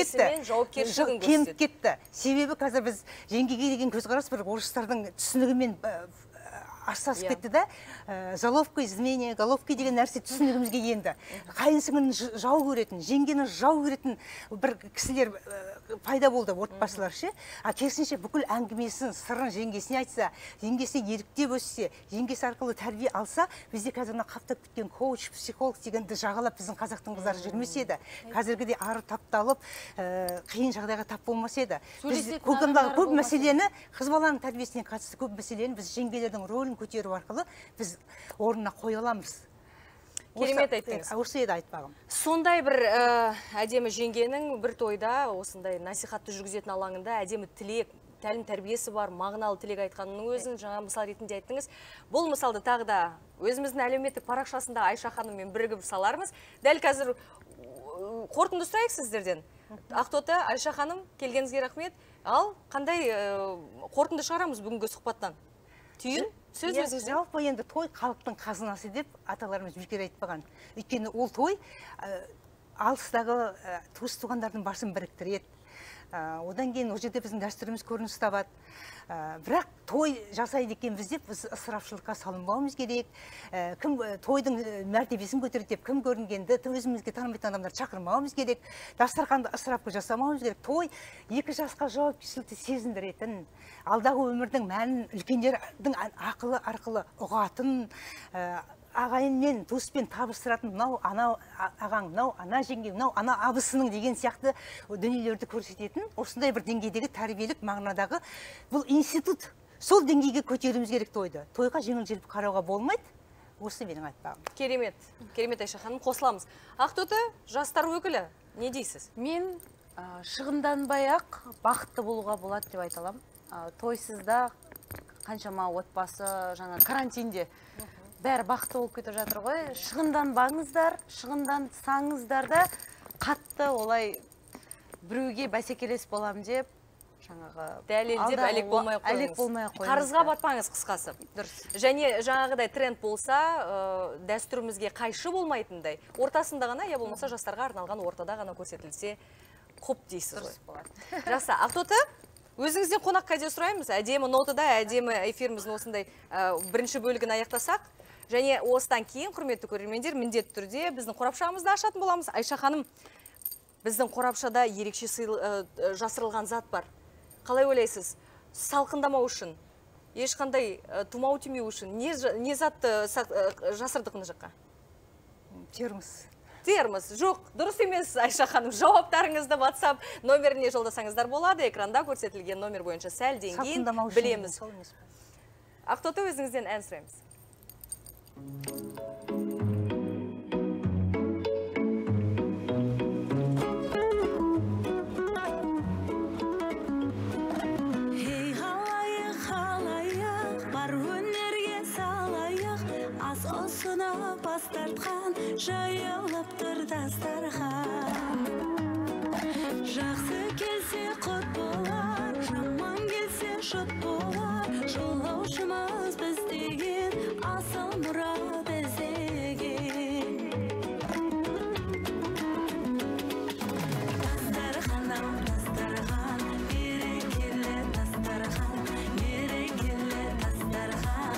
кеміп кетті. Себебі қазір біз жеңгеге деген көзқарас бір орыстардың түсінігімен астасып кетті да, заловка, изменение, головка деген нәрсе түсінігімізге енді. Қайын сіңілін жау көретін, жеңгені жау көретін бір кісілер пайда болды, отбасылар ше. Керісінше бүкіл әңгімесін, сырын жеңгесіне айтса, жеңгесіне еріктеп өссе, жеңгесі арқылы тәрбие алса, бізде қазір қаптап кеткен коуч, психолог дегенді жағалап біздің қазақтың қыздары жүрмес еді. Қазіргідей ары тапталып, қиын жағдайға тап болмас еді. Біз көп мәселені, қыз баланың тәрбиесіне қатысты көп мәселені біз жеңгелердің рөлін көтеру арқылы біз орнына қоя аламыз. Керемет айттыңыз. Осы еді айтпағым. Сондай бір әдемі жеңгенің бір тойда, осындай насихатты жүргізетін алаңында әдемі тілек, тәлім тәрбиесі бар, мағыналы тілек айтқанының өзін жаңа мысал ретінде айттыңыз. Бұл мысалды тағы да өзіміздің әлеуметтік парақшасында Айша ханыммен бірігіп салармыз. Дәл қазір қорытынды сұрайық сіздерден. Ақтоты, Айша ханым, келгеніңізге рахмет. Ал қандай қорытынды шығарамыз бүгінгі сұхбаттан? Түйін? Сөз өзіңізде. Жалпы енді той халықтың қазынасы деп аталарымыз бекер айтпаған. Өйткені ол той алыстағы туыс-туғандардың басын біріктіреді. Одан кейін ол жерде біздің дәстүріміз көрініс табады. Бірақ той жасайды екенбіз деп біз ысырапшылыққа салынбауымыз керек. Кім тойдың мәртебесін көтереді деп кім көрінгенді өзімізге танымайтын адамдар шақырмауымыз керек. Дастарханды ысырапқа жасамауымыз керек. Той екі жасқа жауапкершілікті сезіндіретін, алдағы өмірдің мәнін үлкендердің ақылы арқылы ұғатын, ағайынмен, туыспен табыстыратын, мынау ана ағаң, мынау ана жеңге, мынау ана абысының деген сияқты дүниелерді көрсететін, осындай бір деңгейдегі тәрбиелік мағынадағы бұл институт. Сол деңгейге көтеруіміз керек тойды. Тойға жеңіл-желпі қарауға болмайды. Осы менің айтпағым. Керемет. Керемет Айша ханым, қосыламыз. Ақтоты, жастар өкілі, не дейсіз? Мен Шығынданбай-ақ бақытты болуға болады деп айта аламын. Тойсызда қаншама отбасы жаңа карантинде бәрі бақытты болып кетіп жатыр ғой. Шығынданбаңыздар, шығындансаңыздар да қатты олай біреуге бәсекелес болам деп жаңағы дәлелдеп әлек болмай қойыңыз. Қарызға батпаңыз қысқасы. Дұрыс. Және жаңағыдай тренд болса, дәстүрімізге қайшы болмайтындай, ортасында ғана, я болмаса жастарға арналған ортада ғана көрсетілсе, құп дейсіз ғой. Жақсы, Ақтоты, өзіңізден қонаққа де сұраймыз. Әдемі нотада, әдемі эфиріміздің осындай бірінші бөлігін аяқтасақ. Және осыдан кейін, құрметті көрермендер, міндетті түрде біздің қорапшамызды ашатын боламыз. Айша ханым, біздің қорапшада ерекше жасырылған зат бар. Қалай ойлайсыз? Салқындамау үшін, ешқандай тумау тимеу үшін не затты жасырдық мына жаққа? Термос. Термос. Жоқ, дұрыс емес, Айша ханым. Жауаптарыңызды WhatsApp номеріне жолдасаңыздар болады. Экранда көрсетілген номер бойынша сәлден кейін білеміз. Ақтоты, өзіңізден ән сұраймыз. Бас тартқан жайылып тұр дастархан. Жақсы келсе құт болар, жаман келсе жұт болар. Жолаушымыз біз деген асыл мұрат іздеген. Дастархан-ау дастархан, берекелі дастархан, берекелі дастархан.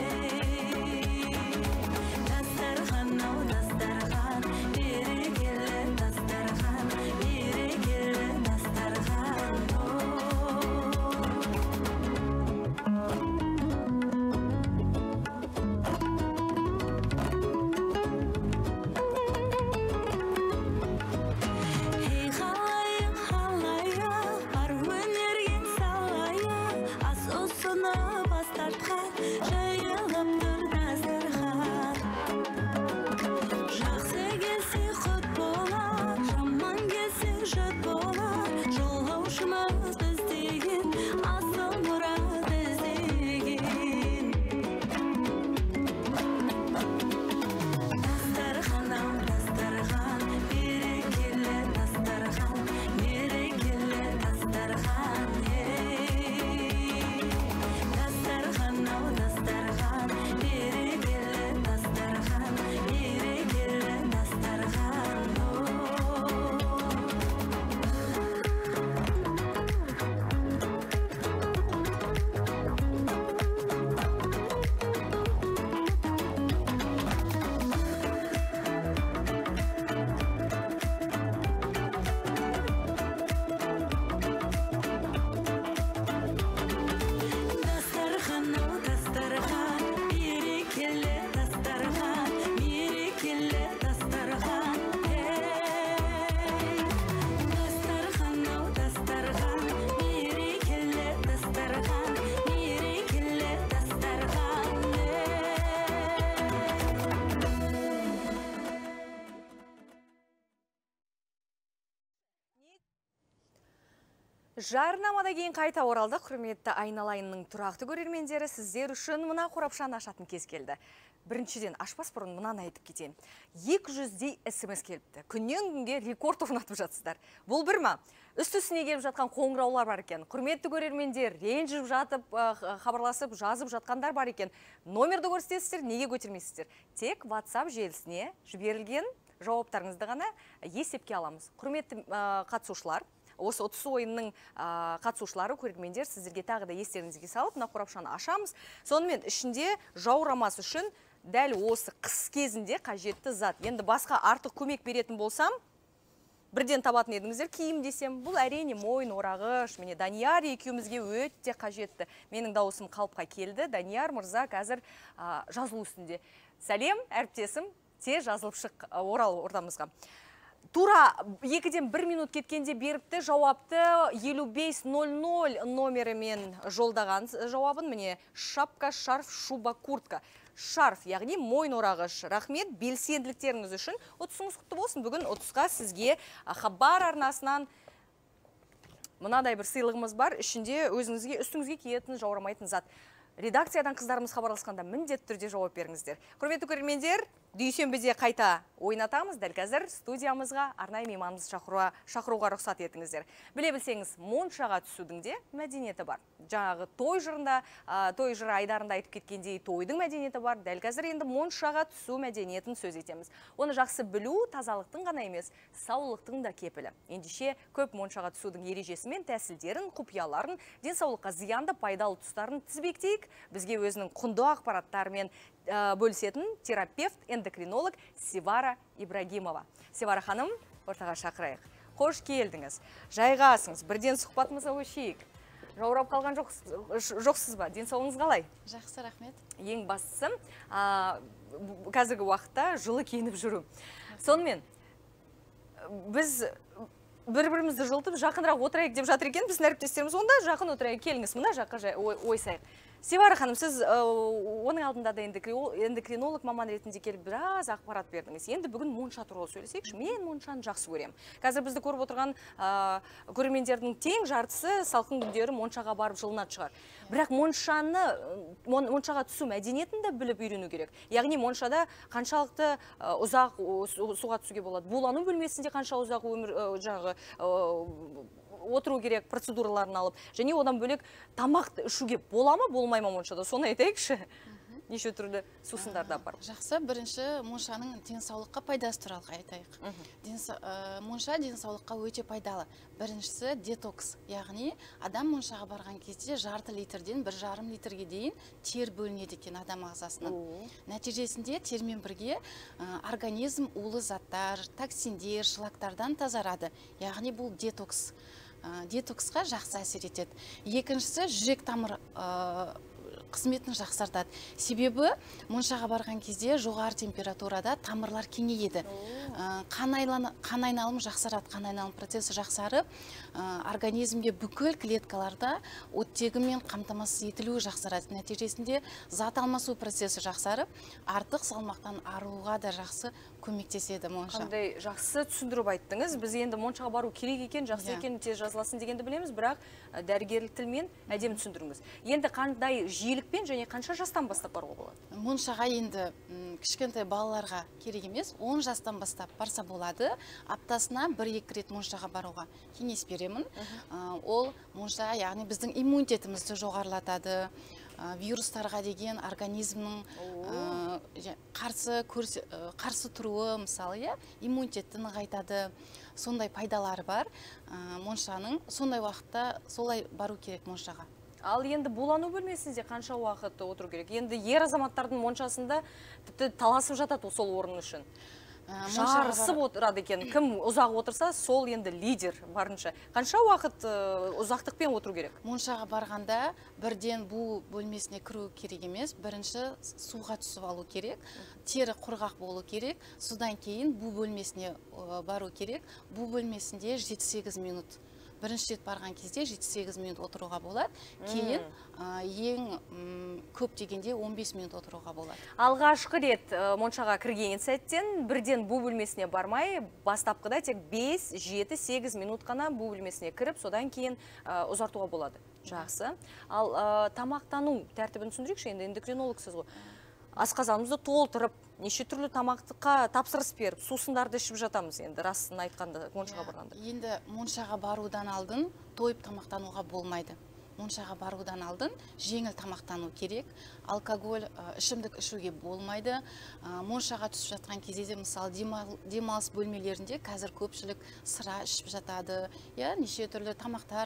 Жарнамада кейін қайта оралдық. Құрметті айналайынның тұрақты көрермендері, сіздер үшін мына қорапшаны ашатын кез келді. Біріншіден, ашпас бұрын мынаны айтып кетейін. 200-дей SMS келіпті. Күннен күнге рекорд орнатып жатсыздар. Бұл бір ма? Үсті-үстіне келіп жатқан қоңыраулар бар екен. Құрметті көрермендер, ренжіп жатып, хабарласып, жазып жатқандар бар екен. Номерді көрсетесіздер, неге көтермейсіздер? Тек WhatsApp желісіне жіберілген жауаптарыңызды ғана есепке аламыз. Құрметті қатысушылар, осы 30 ойынның қатысушылары, көрермендер, сіздерге тағы да естеріңізге салып, мына қорапшаны ашамыз. Сонымен ішінде жаурамас үшін дәл осы қыс кезінде қажетті зат. Енді басқа артық көмек беретін болсам, бірден табатын едіңіздер, киім десем, бұл әрине мойын орағыш. Міне Данияр екеумізге өте қажетті. Менің дауысым қалыпқа келді. Данияр мырза қазір жазылу үстінде. Сәлем, әріптесім, те жазылып шық орал ордамызға. Тура 2-ден 1 минут кеткенде беріпті жауапты 5500 номерімен жолдаған жауабын. Міне шапка, шарф, шуба, куртка. Шарф, яғни мойын орағыш. Рахмет, белсенділіктеріңіз үшін. 30-ыңыз құтты болсын. Бүгін 30-ға сізге Хабар арнасынан мынадай бір сыйлығымыз бар, ішінде өзіңізге үстіңізге киетін жаурамайтын зат. Редакциядан қыздарымыз хабарласқанда міндетті түрде жауап беріңіздер. Құрметті көрермендер, дүйсенбіде қайта ойнатамыз. Дәл қазір студиямызға арнайы мейманымыз шақыруға рұқсат етіңіздер. Біле білсеңіз, моншаға түсудің де мәдениеті бар. Жаңағы той жырында, той жыры айдарында айтып кеткендей тойдың мәдениеті бар. Дәл қазір енді моншаға түсу мәдениетін сөз етеміз. Оны жақсы білу тазалықтың ғана емес, саулықтың да кепілі. Ендеше көп моншаға түсудің ережесі мен тәсілдерін, құпияларын, денсаулыққа зиянды пайдалы тұстарын тізбектейік. Бізге өзінің құнды ақпараттарымен бөлісетін терапевт, эндокринолог Севара Ибрагимова. Севара ханым, ортаға шақырайық. Қош келдіңіз. Жайғасыңыз, бірден сұхбатымызға көшейік. Жаурап қалған жоқсыз ба? Денсаулығыңыз қалай? Жақсы, рахмет. Ең бастысы, қазіргі уақытта жылы киініп жүру. Сонымен, біз бір-бірімізді жылытып, жақынырақ отырайық деп жатыр екен, біздің әріптестеріміз, онда жақын отырайық, келіңіз, мына жаққа ойсайық. Севара ханым, сіз оның алдында да эндокринолог маман ретінде келіп біраз ақпарат бердіңіз. Енді бүгін монша туралы сөйлесейікші. Мен моншаны жақсы көрем. Қазір бізді көріп отырған көрермендердің тең жартысы салқын күндері моншаға барып жылынады шығар. Бірақ моншаға түсу мәдениетін де біліп үйрену керек. Яғни моншада қаншалықты ұзақ суға түсуге болады. Булану бөлмесінде қанша ұзақ отыру керек, процедураларын алып, және одан бөлек тамақты ішуге бола ма, болмай ма моншада? Соны айтайықшы. Неше түрлі сусындарды апарып. Жақсы, бірінші моншаның денсаулыққа пайдасы туралы айтайық. Монша денсаулыққа өте пайдалы. Біріншісі детокс, яғни адам моншаға барған кезде жарты литрден 1,5 литрге дейін тер бөлінеді екен адам ағзасынан. Нәтижесінде термен бірге организм улы заттар, токсиндер, шлактардан тазарады. Яғни бұл детокс. Детоксқа жақсы әсер етеді. Екіншісі жүрек тамыр қызметін жақсартады. Себебі моншаға барған кезде жоғары температурада тамырлар кеңейеді. Қан айналымы жақсарады, қан айналым процесі жақсарып, организмге бүкіл клеткаларда оттегімен қамтамасыз етілуі жақсарады. Нәтижесінде зат алмасу процесі жақсарып, артық салмақтан арылуға да жақсы көмектеседі монша. Қандай жақсы түсіндіріп айттыңыз. Біз енді моншаға бару керек екен, жақсы екен, тез жазыласын дегенді білеміз, бірақ дәрігерлік тілмен әдемі түсіндіріңіз. Енді қандай жиілікпен және қанша жастан бастап баруға болады? Моншаға енді кішкентай балаларға керек емес, 10 жастан бастап барса болады. Аптасына 1-2 рет моншаға баруға кеңес беремін. Ол монша, яғни біздің иммунитетімізді жоғарылатады. Вирустарға деген организмнің қарсы тұруы, мысалы, иммунитетті нығайтады. Сондай пайдалары бар. Моншаның сондай уақытта солай бару керек моншаға. Ал енді булану бөлмесінде қанша уақыт отыру керек? Енді ер азаматтардың моншасында тіпті таласып жатады сол орын үшін. Жарысып отырады екен. Кім ұзақ отырса, сол енді лидер барынша. Қанша уақыт ұзақтықпен отыру керек? Моншаға барғанда бірден бу бөлмесіне кіру керек емес. Бірінші суға түсіп алу керек. Тері құрғақ болу керек. Судан кейін бу бөлмесіне бару керек. Бу бөлмесінде 7-8 минут. Бірінші рет барған кезде 7-8 минут отыруға болады. Кейін ең көп дегенде 15 минут отыруға болады. Алғашқы рет моншаға кірген сәттен бірден бу бөлмесіне бармай, бастапқыда тек 5, 7, 8 минут қана бу бөлмесіне кіріп, содан кейін ұзартуға болады. Жақсы. Ал тамақтану тәртібін түсіндірейікші, енді эндокринологсыз ғой. Асқазанымызды толтырып, неше түрлі тамақтыққа тапсырыс беріп, сусындарды ішіп жатамыз енді, расын айтқанда, моншаға барғанда. Енді моншаға барудан алдын тойып тамақтануға болмайды. Моншаға барудан алдын жеңіл тамақтану керек. Алкоголь, ішімдік ішуге болмайды. Моншаға түсіп жатқан кезде, мысалы, демалыс бөлмелерінде қазір көпшілік сыра ішіп жатады, неше түрлі тамақтар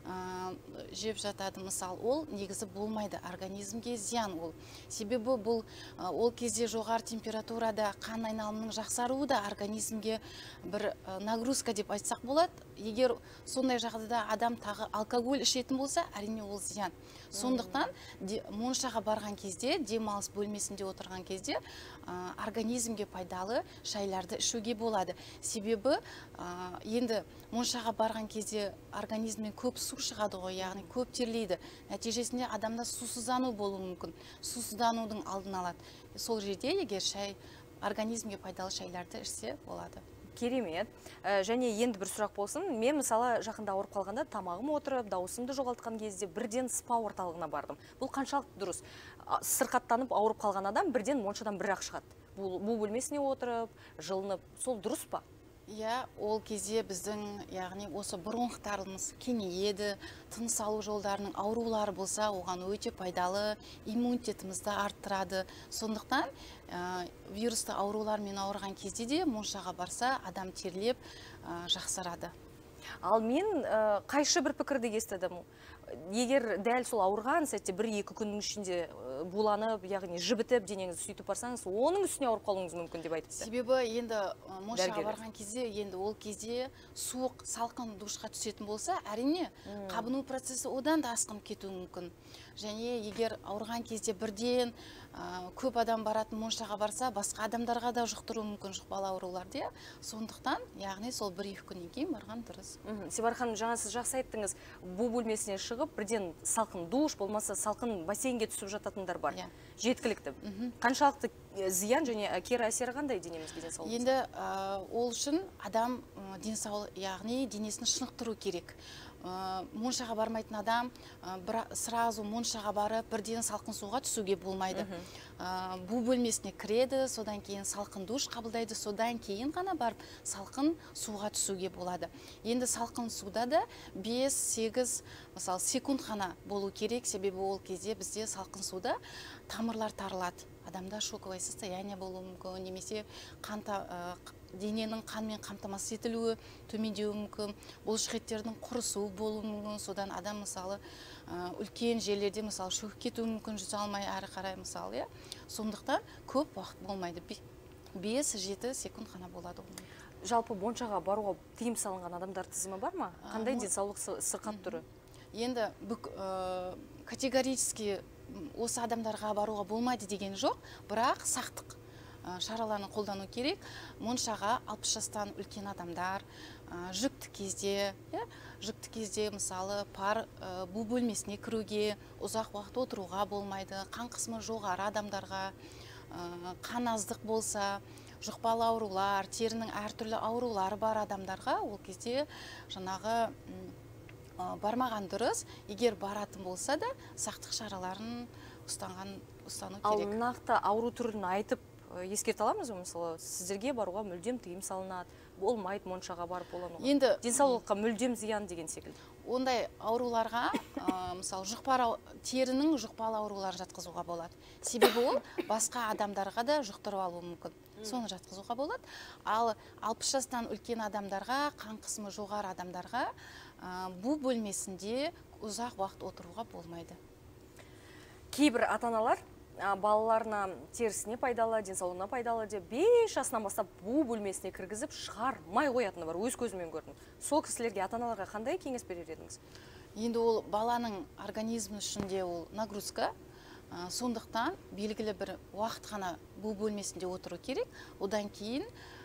жеп жатады. Мысалы, ол негізі болмайды, организмге зиян ол. Себебі бұл ол кезде жоғары температурада қан айналымының жақсаруы да организмге бір нагрузка деп айтсақ болады. Егер сондай жағдайда адам тағы алкоголь ішетін болса, әрине ол зиян. Сондықтан моншаға барған кезде, демалыс бөлмесінде отырған кезде организмге пайдалы шайларды ішуге болады. Себебі енді моншаға барған кезде организмнен көп су шығады ғой, яғни көп терлейді. Нәтижесінде адамда сусыздану болуы мүмкін. Сусызданудың алдын алады. Сол жерде егер организмге пайдалы шайларды ішсе болады. Керемет. Және енді бір сұрақ болсын. Мен мысалы жақында ауырып қалғанда тамағым отырып, дауысымды жоғалтқан кезде бірден спа орталығына бардым. Бұл қаншалықты дұрыс? Сырқаттанып ауырып қалған адам бірден моншадан бір-ақ шығады. Бұл бөлмесіне отырып, жылынып, сол дұрыс па? Иә, ол кезде біздің, яғни осы бронхтарымыз кеңейеді, тыныс алу жолдарының аурулары болса, оған өте пайдалы, иммунитетімізді арттырады. Сондықтан вирусты аурулармен ауырған кезде де моншаға барса, адам терлеп жақсарады. Ал мен қайшы бір пікірді естідім. Егер дәл сол ауырған сәтте 1-2 күннің ішінде буланып, яғни жібітіп, денеңізді сөйтіп барсаңыз, оның үстіне ауырып қалуыңыз мүмкін деп айтыпты. Себебі енді моншаға барған кезде, енді ол кезде суық, салқын душқа түсетін болса, әрине қабыну процесі одан да асқынып кетуі мүмкін. Және егер ауырған кезде бірден көп адам баратын моншаға барса, басқа адамдарға да жұқтыруы мүмкін жұқпалы ауруларды. Сондықтан, яғни сол 1-2 күннен кейін барған дұрыс. Сибар ханым, жаңа сіз жақсы айттыңыз, бұл бөлмесіне шығып, бірден салқын душ, болмаса салқын бассейнге түсіп жататындар бар. Жеткілікті. Қаншалықты зиян және кері әсері қандай денемізге, денсаулығымызға? Енді ол үшін адам яғни денесін шынықтыру керек. Моншаға бармайтын адам сразу моншаға барып бірден салқын суға түсуге болмайды. Бұл бөлмесіне кіреді, содан кейін салқын душ қабылдайды, содан кейін ғана барып салқын суға түсуге болады. Енді салқын суда да 5-8 мысалы секунд ғана болу керек, себебі ол кезде бізде салқын суда тамырлар тарылады. Адамда шоковое состояние болуы мүмкін, немесе дененің қанмен қамтамасыз етілуі төмендеуі мүмкін, бұлшықеттердің құрысуы болуы мүмкін. Содан адам мысалы үлкен жерлерде мысалы шөгіп кетуі мүмкін, жүзе алмай әрі қарай мысалы. Сондықтан көп уақыт болмайды, 5-7 секунд ғана болады. Жалпы моншаға баруға тыйым салынған адамдар тізімі бар ма? Қандай денсаулық сырқат түрі? Енді категорически осы адамдарға баруға болмайды деген жоқ, бірақ сақтық шараларын қолдану керек. Моншаға 60 жастан үлкен адамдар, жүкті кезде мысалы бұл бөлмесіне кіруге, ұзақ уақыт отыруға болмайды. Қан қысымы жоғары адамдарға, қан аздық болса, жұқпалы аурулар, терінің әртүрлі аурулары бар адамдарға ол кезде жаңағы бармаған дұрыс. Егер баратын болса да, сақтық шараларын ұстану керек. Ал нақты ауру түрін айтып ескерте аламыз ба? Мысалы, сіздерге баруға мүлдем тыйым салынады, болмайды моншаға барып болануға. Енді денсаулыққа мүлдем зиян деген секілді. Ондай ауруларға, мысалы, терінің жұқпалы аурулар жатқызуға болады. Себебі ол басқа адамдарға да жұқтырып алуы мүмкін. Соны жатқызуға болады. Ал 60 жастан үлкен адамдарға, қан қысымы жоғары адамдарға бұл бөлмесінде ұзақ уақыт отыруға болмайды. Кейбір ата-аналар балаларына терісіне пайдалы, денсаулығына пайдалы деп 5 жасынан бастап бұл бөлмесіне кіргізіп шығармай қоятыны бар, өз көзімен көрдім. Сол кісілерге, ата-аналарға қандай кеңес берер едіңіз? Енді ол баланың организмі үшінде ол нагрузка. Сондықтан белгілі бір уақыт ғана бұл бөлмесінде отыру керек. Одан кейін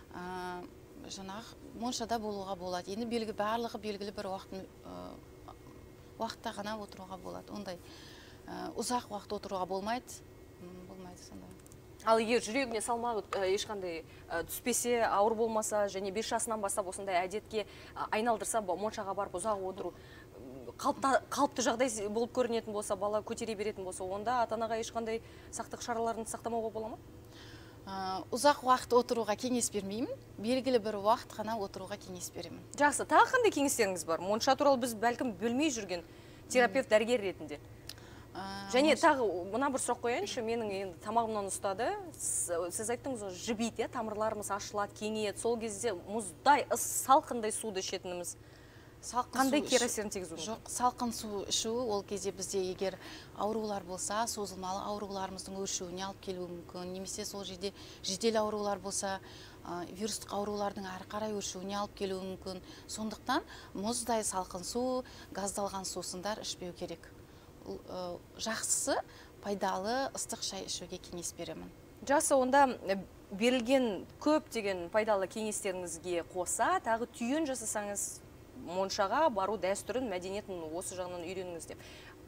моншада болуға болады. Енді барлығы белгілі бір уақытта ғана отыруға болады. Ондай ұзақ уақыт отыруға болмайды сонда. Ал егер жүрегіне салмағы ешқандай түспесе, ауыр болмаса, және 5 жасынан бастап осындай әдетке айналдырса, моншаға барып ұзақ отыру қалыпты жағдай болып көрінетін болса, бала көтере беретін болса, онда ата-анаға ешқандай сақтық шараларын сақтамауға бола ма? Ұзақ уақыт отыруға кеңес бермеймін, белгілі бір уақыт ғана отыруға кеңес беремін. Жақсы, тағы қандай кеңестеріңіз бар? Монша туралы біз бәлкім білмей жүрген терапевт, дәрігер ретінде. Және тағы мына бір сұрақ қояйыншы, менің тамағымнан ұстады. Сіз айттыңыз, жібейді, тамырларымыз ашылады, кеңейеді. Сол кезде мұздай, салқындай суды ішетініміз қандай кері әсерін тигізуі мүмкін? Жоқ, салқын су ішу ол кезде бізде егер аурулар болса, созылмалы ауруларымыздың өршуіне алып келуі мүмкін. Немесе сол жерде жедел аурулар болса, вирустық аурулардың әрі қарай өршуіне алып келуі мүмкін. Сондықтан мұздай салқын су, газдалған сусындар ішпеу керек. Жақсысы пайдалы ыстық шай ішуге кеңес беремін. Жақсы, онда берілген көп деген пайдалы кеңестеріңізге қоса, тағы түйін жасасаңыз, моншаға бару дәстүрін, мәдениетін осы жағынан үйреніңіз деп.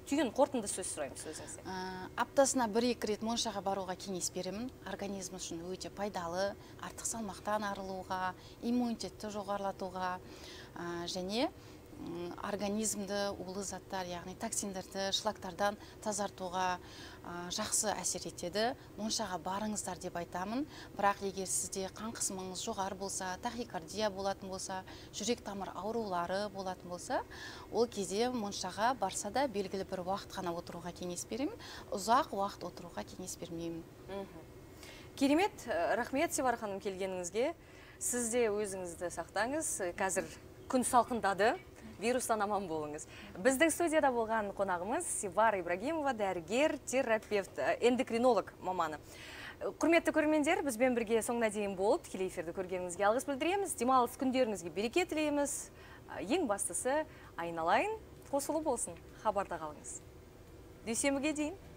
түйін қорытынды сөз сұраймыз өзіңізден. Аптасына 1-2 рет моншаға баруға кеңес беремін. Организм үшін өте пайдалы, артық салмақтан арылуға, иммунитетті жоғарылатуға және организмді улы заттар, яғни токсиндерді, шлактардан тазартуға жақсы әсер етеді. Моншаға барыңыздар деп айтамын. Бірақ егер сізде қан қысымыңыз жоғары болса, тахикардия болатын болса, жүрек тамыр аурулары болатын болса, ол кезде моншаға барса да белгілі бір уақыт қана отыруға кеңес беремін. Ұзақ уақыт отыруға кеңес бермеймін. Керемет, рахмет Севара ханым келгеніңізге. Сіз де өзіңізді сақтаңыз. Қазір күн салқындады. Вирустан аман болыңыз. Біздің студияда болған қонағымыз Севара Ибрагимова, дәрігер, терапевт, эндокринолог маманы. Құрметті көрермендер, бізбен бірге соңына дейін болып, тікелей эфирді көргеніңізге алғыс білдіреміз. Демалыс күндеріңізге береке тілейміз. Ең бастысы, айналайын қосылу болсын. Хабарда қалыңыз. Дүйсенбіге дейін.